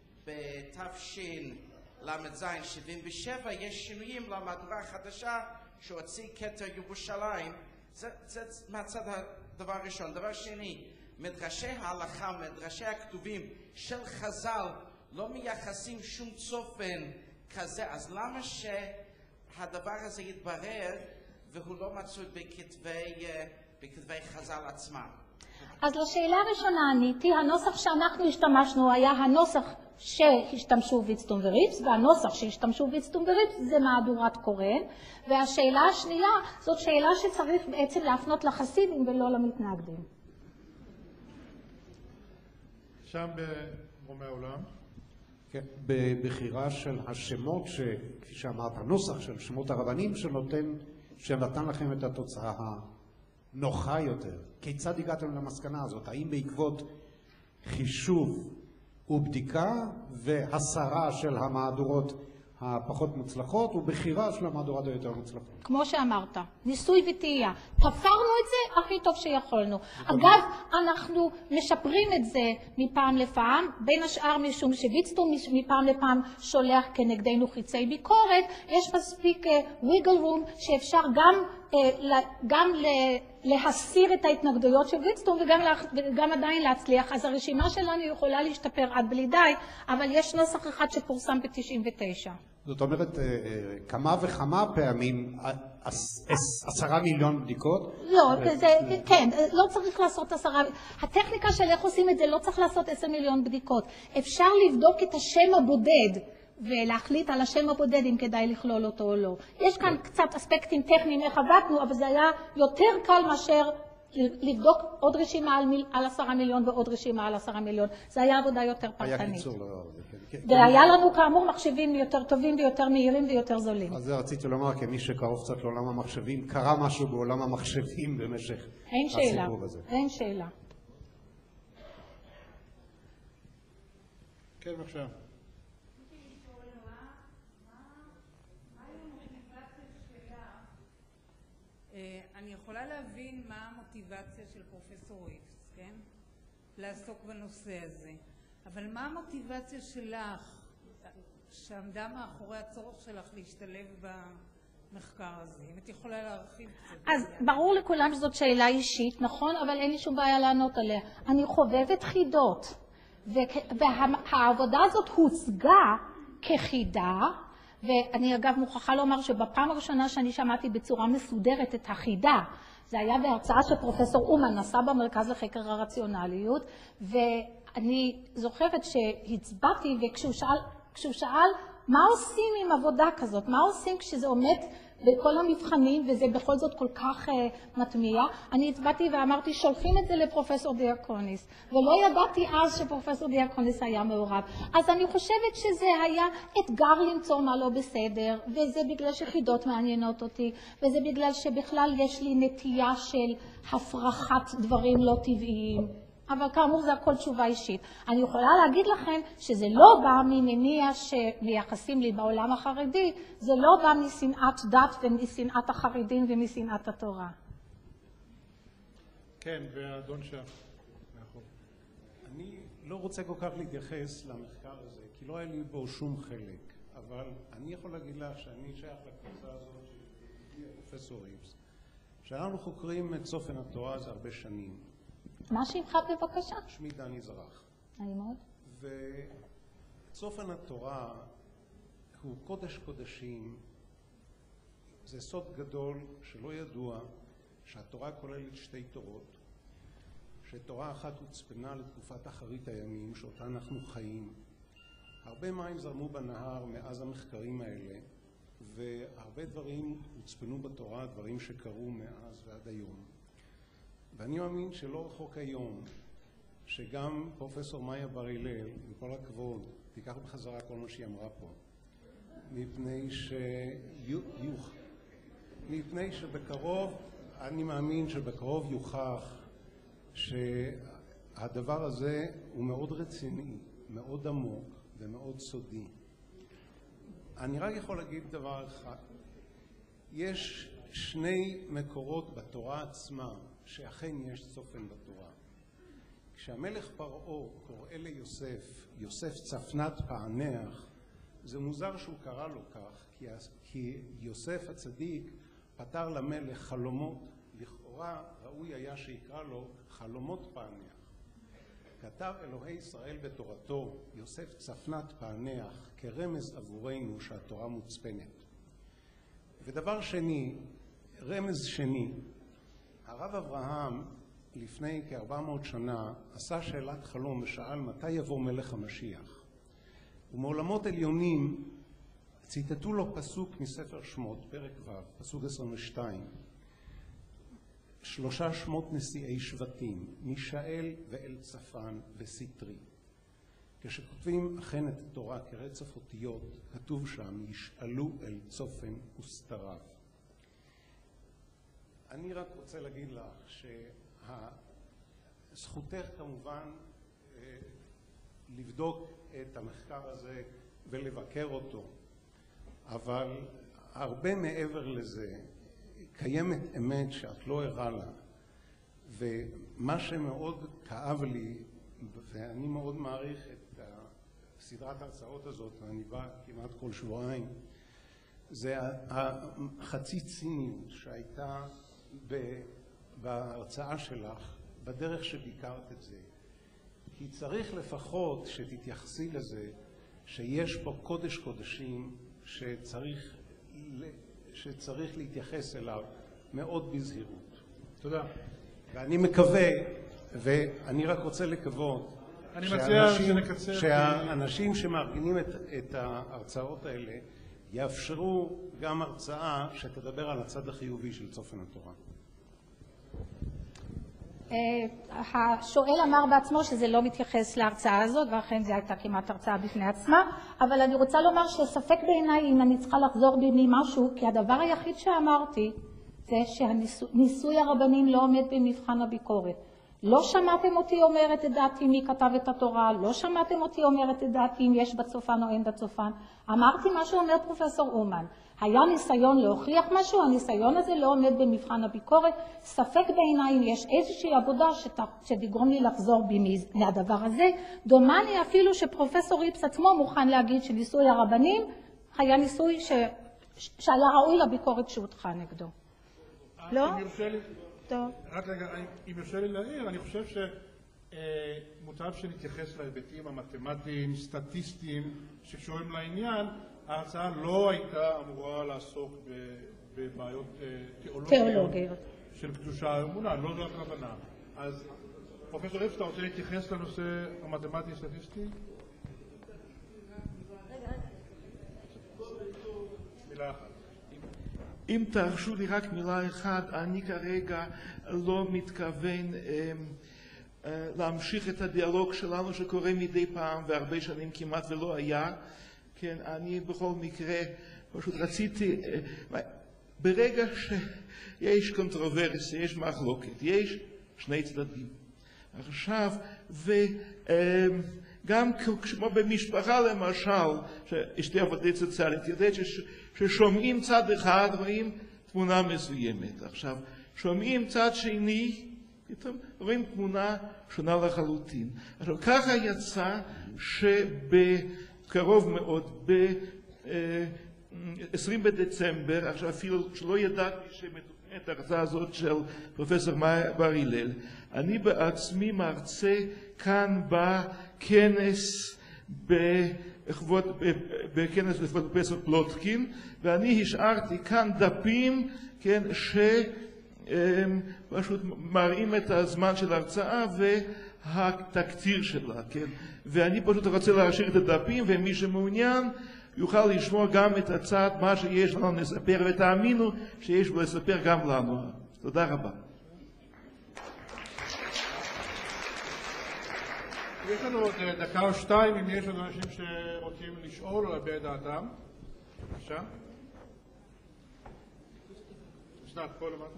בתשל"ז 77, יש שינויים למהדורה החדשה שהוציא כתר ירושלים. זה מהצד הדבר הראשון. דבר שני, מדרשי ההלכה, מדרשי הכתובים של חז"ל לא מייחסים שום צופן כזה, אז למה שהדבר הזה יתברר והוא לא מצוי בכתבי חז"ל עצמם? אז לשאלה הראשונה עניתי, הנוסח שאנחנו השתמשנו היה הנוסח שהשתמשו ויצטום וריפס, והנוסח שהשתמשו ויצטום וריפס זה מהדורת קורן, והשאלה השנייה זאת שאלה שצריך בעצם להפנות לחסידים ולא למתנגדים. שם ברומי העולם. כן, בבחירה של השמות, כפי שאמרת, הנוסח של שמות הרבנים שנתן לכם את התוצאה הנוחה יותר. כיצד הגעתם למסקנה הזאת? האם בעקבות חישוב ובדיקה והסרה של המהדורות הפחות מוצלחות ובחירה של המהדורות היותר מוצלחות? כמו שאמרת, ניסוי וטעייה. תפרנו את זה הכי טוב שיכולנו. אגב, אנחנו משפרים את זה מפעם לפעם, בין השאר משום שוויצטום מפעם לפעם שולח כנגדנו חיצי ביקורת, יש מספיק wiggle room שאפשר גם להסיר את ההתנגדויות של ויצטום וגם עדיין להצליח. אז הרשימה שלנו יכולה להשתפר עד בלי די, אבל יש נוסח אחד שפורסם ב-99. זאת אומרת, כמה וכמה פעמים 10 מיליון בדיקות? לא, כן, לא צריך לעשות 10. הטכניקה של איך עושים את זה לא צריך לעשות 10 מיליון בדיקות. אפשר לבדוק את השם הבודד ולהחליט על השם הבודד אם כדאי לכלול אותו או לא. יש כאן קצת אספקטים טכניים איך עבדנו, אבל זה היה יותר קל מאשר לבדוק עוד רשימה על 10 מיליון ועוד רשימה על 10 מיליון. זה היה עבודה יותר פרטנית. היה קיצור לא... והיה לנו כאמור מחשבים יותר טובים ויותר מהירים ויותר זולים. אז זה רציתי לומר, כמי שקרוב קצת לעולם המחשבים, קרה משהו בעולם המחשבים במשך הסיפור הזה. אין שאלה. כן, בבקשה. אני יכולה להבין מה המוטיבציה של פרופסור ריפס, כן? לעסוק בנושא הזה. אבל מה המוטיבציה שלך, שעמדה מאחורי הצורך שלך להשתלב במחקר הזה? אם את יכולה להרחיב קצת. אז ברור לכולם שזאת שאלה אישית, נכון? אבל אין לי שום בעיה לענות עליה. אני חובבת חידות, והעבודה הזאת הוצגה כחידה, ואני אגב מוכרחה לומר שבפעם הראשונה שאני שמעתי בצורה מסודרת את החידה, זה היה בהרצאה שפרופסור אומן נשא במרכז לחקר הרציונליות, ואני זוכרת שהצבעתי וכשהוא שאל מה עושים עם עבודה כזאת? מה עושים כשזה עומד בכל המבחנים וזה בכל זאת כל כך מטמיע? אני הצבעתי ואמרתי שולחים את זה לפרופסור דיאקוניס, ולא ידעתי אז שפרופסור דיאקוניס היה מעורב. אז אני חושבת שזה היה אתגר למצוא מה לא בסדר, וזה בגלל שחידות מעניינות אותי, וזה בגלל שבכלל יש לי נטייה של הפרחת דברים לא טבעיים. אבל כאמור זה הכל תשובה אישית. אני יכולה להגיד לכם שזה לא בא ממניע שמייחסים לי בעולם החרדי, זה לא בא משנאת דת ומשנאת החרדים ומשנאת התורה. כן, והאדון שם. אני לא רוצה כל כך להתייחס למחקר הזה, כי לא היה לי בו שום חלק, אבל אני יכול להגיד לך שאני שייך לקבוצה הזאת של פרופסור ריבס, שאנחנו חוקרים את צופן התורה זה הרבה שנים. מה שמך בבקשה? שמי דני זרח. אני מאוד. וצופן התורה הוא קודש קודשים, זה סוד גדול שלא ידוע שהתורה כוללת שתי תורות, שתורה אחת הוצפנה לתקופת אחרית הימים שאותה אנחנו חיים. הרבה מים זרמו בנהר מאז המחקרים האלה, והרבה דברים הוצפנו בתורה, דברים שקרו מאז ועד היום. ואני מאמין שלא רחוק היום שגם פרופסור מאיה בר הלל, עם כל הכבוד, תיקח בחזרה כל מה שהיא אמרה פה, מפני שבקרוב, אני מאמין שבקרוב יוכח שהדבר הזה הוא מאוד רציני, מאוד עמוק ומאוד סודי. אני רק יכול להגיד דבר אחד, יש שני מקורות בתורה עצמה שאכן יש צופן בתורה. כשהמלך פרעה קורא ליוסף, יוסף צפנת פענח, זה מוזר שהוא קרא לו כך, כי יוסף הצדיק פתר למלך חלומות, לכאורה ראוי היה שיקרא לו חלומות פענח. כתב אלוהי ישראל בתורתו, יוסף צפנת פענח, כרמז עבורנו שהתורה מוצפנת. ודבר שני, רמז שני, הרב אברהם לפני כ-400 שנה עשה שאלת חלום ושאל מתי יבוא מלך המשיח. ומעולמות עליונים ציטטו לו פסוק מספר שמות, פרק ו', פסוק 22. 3 שמות נשיאי שבטים, מישאל ואלצפן וסיטרי. כשכותבים אכן את התורה כרצף אותיות, כתוב שם, ישאלו אל צופן וסתריו. אני רק רוצה להגיד לך שזכותך כמובן לבדוק את המחקר הזה ולבקר אותו, אבל הרבה מעבר לזה קיימת אמת שאת לא ערה לה, ומה שמאוד כאב לי, ואני מאוד מעריך את סדרת ההרצאות הזאת, ואני בא כמעט כל שבועיים, זה החצי ציניות שהייתה בהרצאה שלך, בדרך שביקרת את זה. כי צריך לפחות שתתייחסי לזה שיש פה קודש קודשים שצריך להתייחס אליו מאוד בזהירות. תודה. ואני מקווה, ואני רק רוצה לקוות, שהאנשים שמארגנים את ההרצאות האלה יאפשרו גם הרצאה שתדבר על הצד החיובי של צופן התורה. השואל אמר בעצמו שזה לא מתייחס להרצאה הזאת, ואכן זו הייתה כמעט הרצאה בפני עצמה, אבל אני רוצה לומר שספק בעיניי אם אני צריכה לחזור בי ממשהו, כי הדבר היחיד שאמרתי זה שהניסוי הרבנים לא עומד במבחן הביקורת. לא שמעתם אותי אומרת את דעתי מי כתב את התורה, לא שמעתם אותי אומרת את דעתי אם יש בצופן או אין בצופן. אמרתי מה שאומר פרופסור אומן. היה ניסיון להוכיח משהו, הניסיון הזה לא עומד במבחן הביקורת. ספק בעיניי אם יש איזושהי עבודה שתגרום לי לחזור בי מהדבר הזה. דומני אפילו שפרופסור ריבס עצמו מוכן להגיד שניסוי הרבנים היה ניסוי שעלה ראוי לביקורת שהותחה נגדו. לא? טוב. רק רגע, אם יורשה לי להעיר, אני חושב שמוטב שנתייחס להיבטים המתמטיים, סטטיסטיים, שקשורים לעניין. ההרצאה לא הייתה אמורה לעסוק בבעיות תיאולוגיות של קדושה האמונה, לא זו הכוונה. אז פרופסור ריבס, אתה רוצה להתייחס לנושא המתמטי-סטטיסטי? מילה אחת. אם תרשו לי רק מילה אחת, אני כרגע לא מתכוון להמשיך את הדיאלוג שלנו שקורה מדי פעם והרבה שנים כמעט ולא היה. כן, אני בכל מקרה פשוט רציתי, ברגע שיש קונטרוברסיה, יש מחלוקת, יש שני צדדים. עכשיו, וגם כמו במשפחה למשל, שאשתי עובדת סוציאלית, יודעת ששומעים צד אחד, רואים תמונה מסוימת. עכשיו, שומעים צד שני, פתאום רואים תמונה שונה לחלוטין. עכשיו, ככה יצא שבקרוב מאוד, ב-20 בדצמבר, עכשיו אפילו שלא ידעתי שמתוכננת ההרצאה הזאת של פרופסור בר הלל, אני בעצמי מרצה כאן בכנס בכנס לכבוד פרופסור פלוטקין, ואני השארתי כאן דפים, כן, שפשוט מראים את הזמן של ההרצאה והתקציר שלה, כן, ואני פשוט רוצה להשאיר את הדפים, ומי שמעוניין יוכל לשמוע גם את הצד, מה שיש לנו לספר, ותאמינו שיש לו לספר גם לנו. תודה רבה. יש לנו עוד דקה או שתיים, אם יש עוד אנשים שרוצים לשאול או להביע את דעתם. בבקשה. אסנת, פה למטה.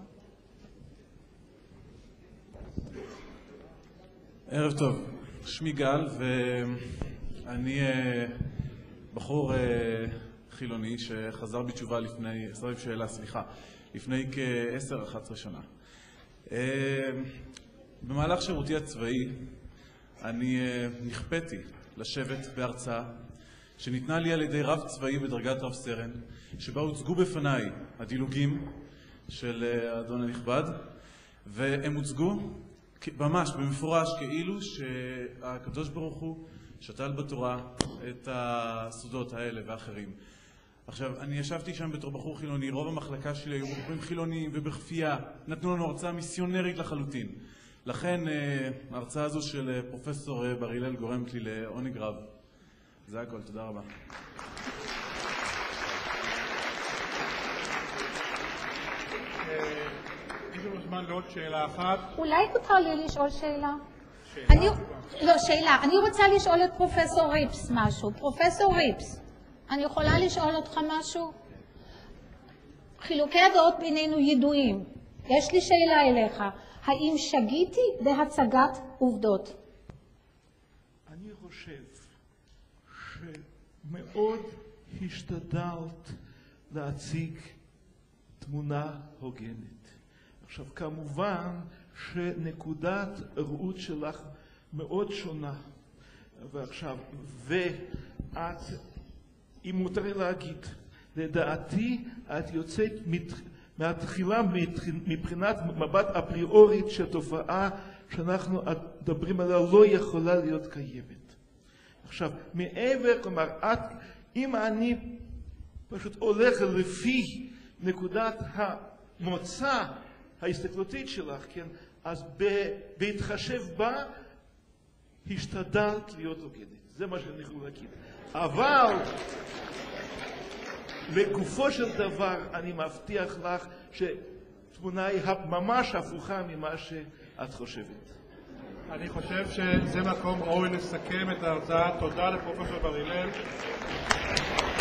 ערב טוב, שמי גל ואני בחור חילוני שחזר בתשובה לפני כ-10-11 שנה. במהלך שירותי הצבאי אני נכפתי לשבת בהרצאה שניתנה לי על ידי רב צבאי בדרגת רב סרן, שבה הוצגו בפניי הדילוגים של האדון הנכבד, והם הוצגו ממש במפורש כאילו שהקדוש ברוך הוא שתל בתורה את הסודות האלה ואחרים. עכשיו, אני ישבתי שם בתור בחור חילוני, רוב המחלקה שלי היו בחורים חילוניים ובכפייה, נתנו לנו הרצאה מיסיונרית לחלוטין. לכן ההרצאה הזו של פרופסור בר הלל גורמת לי לעונג רב. זה הכל, תודה רבה. יש לנו זמן לעוד שאלה אחת. אולי מותר לי לשאול שאלה? שאלה. אני רוצה לשאול את פרופסור ריפס משהו. פרופסור ריפס, אני יכולה לשאול אותך משהו? חילוקי הדעות בינינו ידועים. יש לי שאלה אליך. האם שגיתי בהצגת עובדות? אני חושב שמאוד השתדלת להציג תמונה הוגנת. עכשיו, כמובן שנקודת ראות שלך מאוד שונה. ועכשיו, ואת, אם מותר לי להגיד, לדעתי את יוצאת מהתחילה מבחינת מבט אפריורית שהתופעה שאנחנו מדברים עליה לא יכולה להיות קיימת. עכשיו, מעבר, כלומר, אם אני פשוט הולך לפי נקודת המוצא ההסתכלותית שלך, כן, אז בהתחשב בה השתדלת להיות הוגנת. זה מה שאני יכול להגיד. אבל לגופו של דבר אני מבטיח לך שתמונה היא ממש הפוכה ממה שאת חושבת. אני חושב שזה מקום ראוי לסכם את ההרצאה. תודה לפרופסור בר הלל.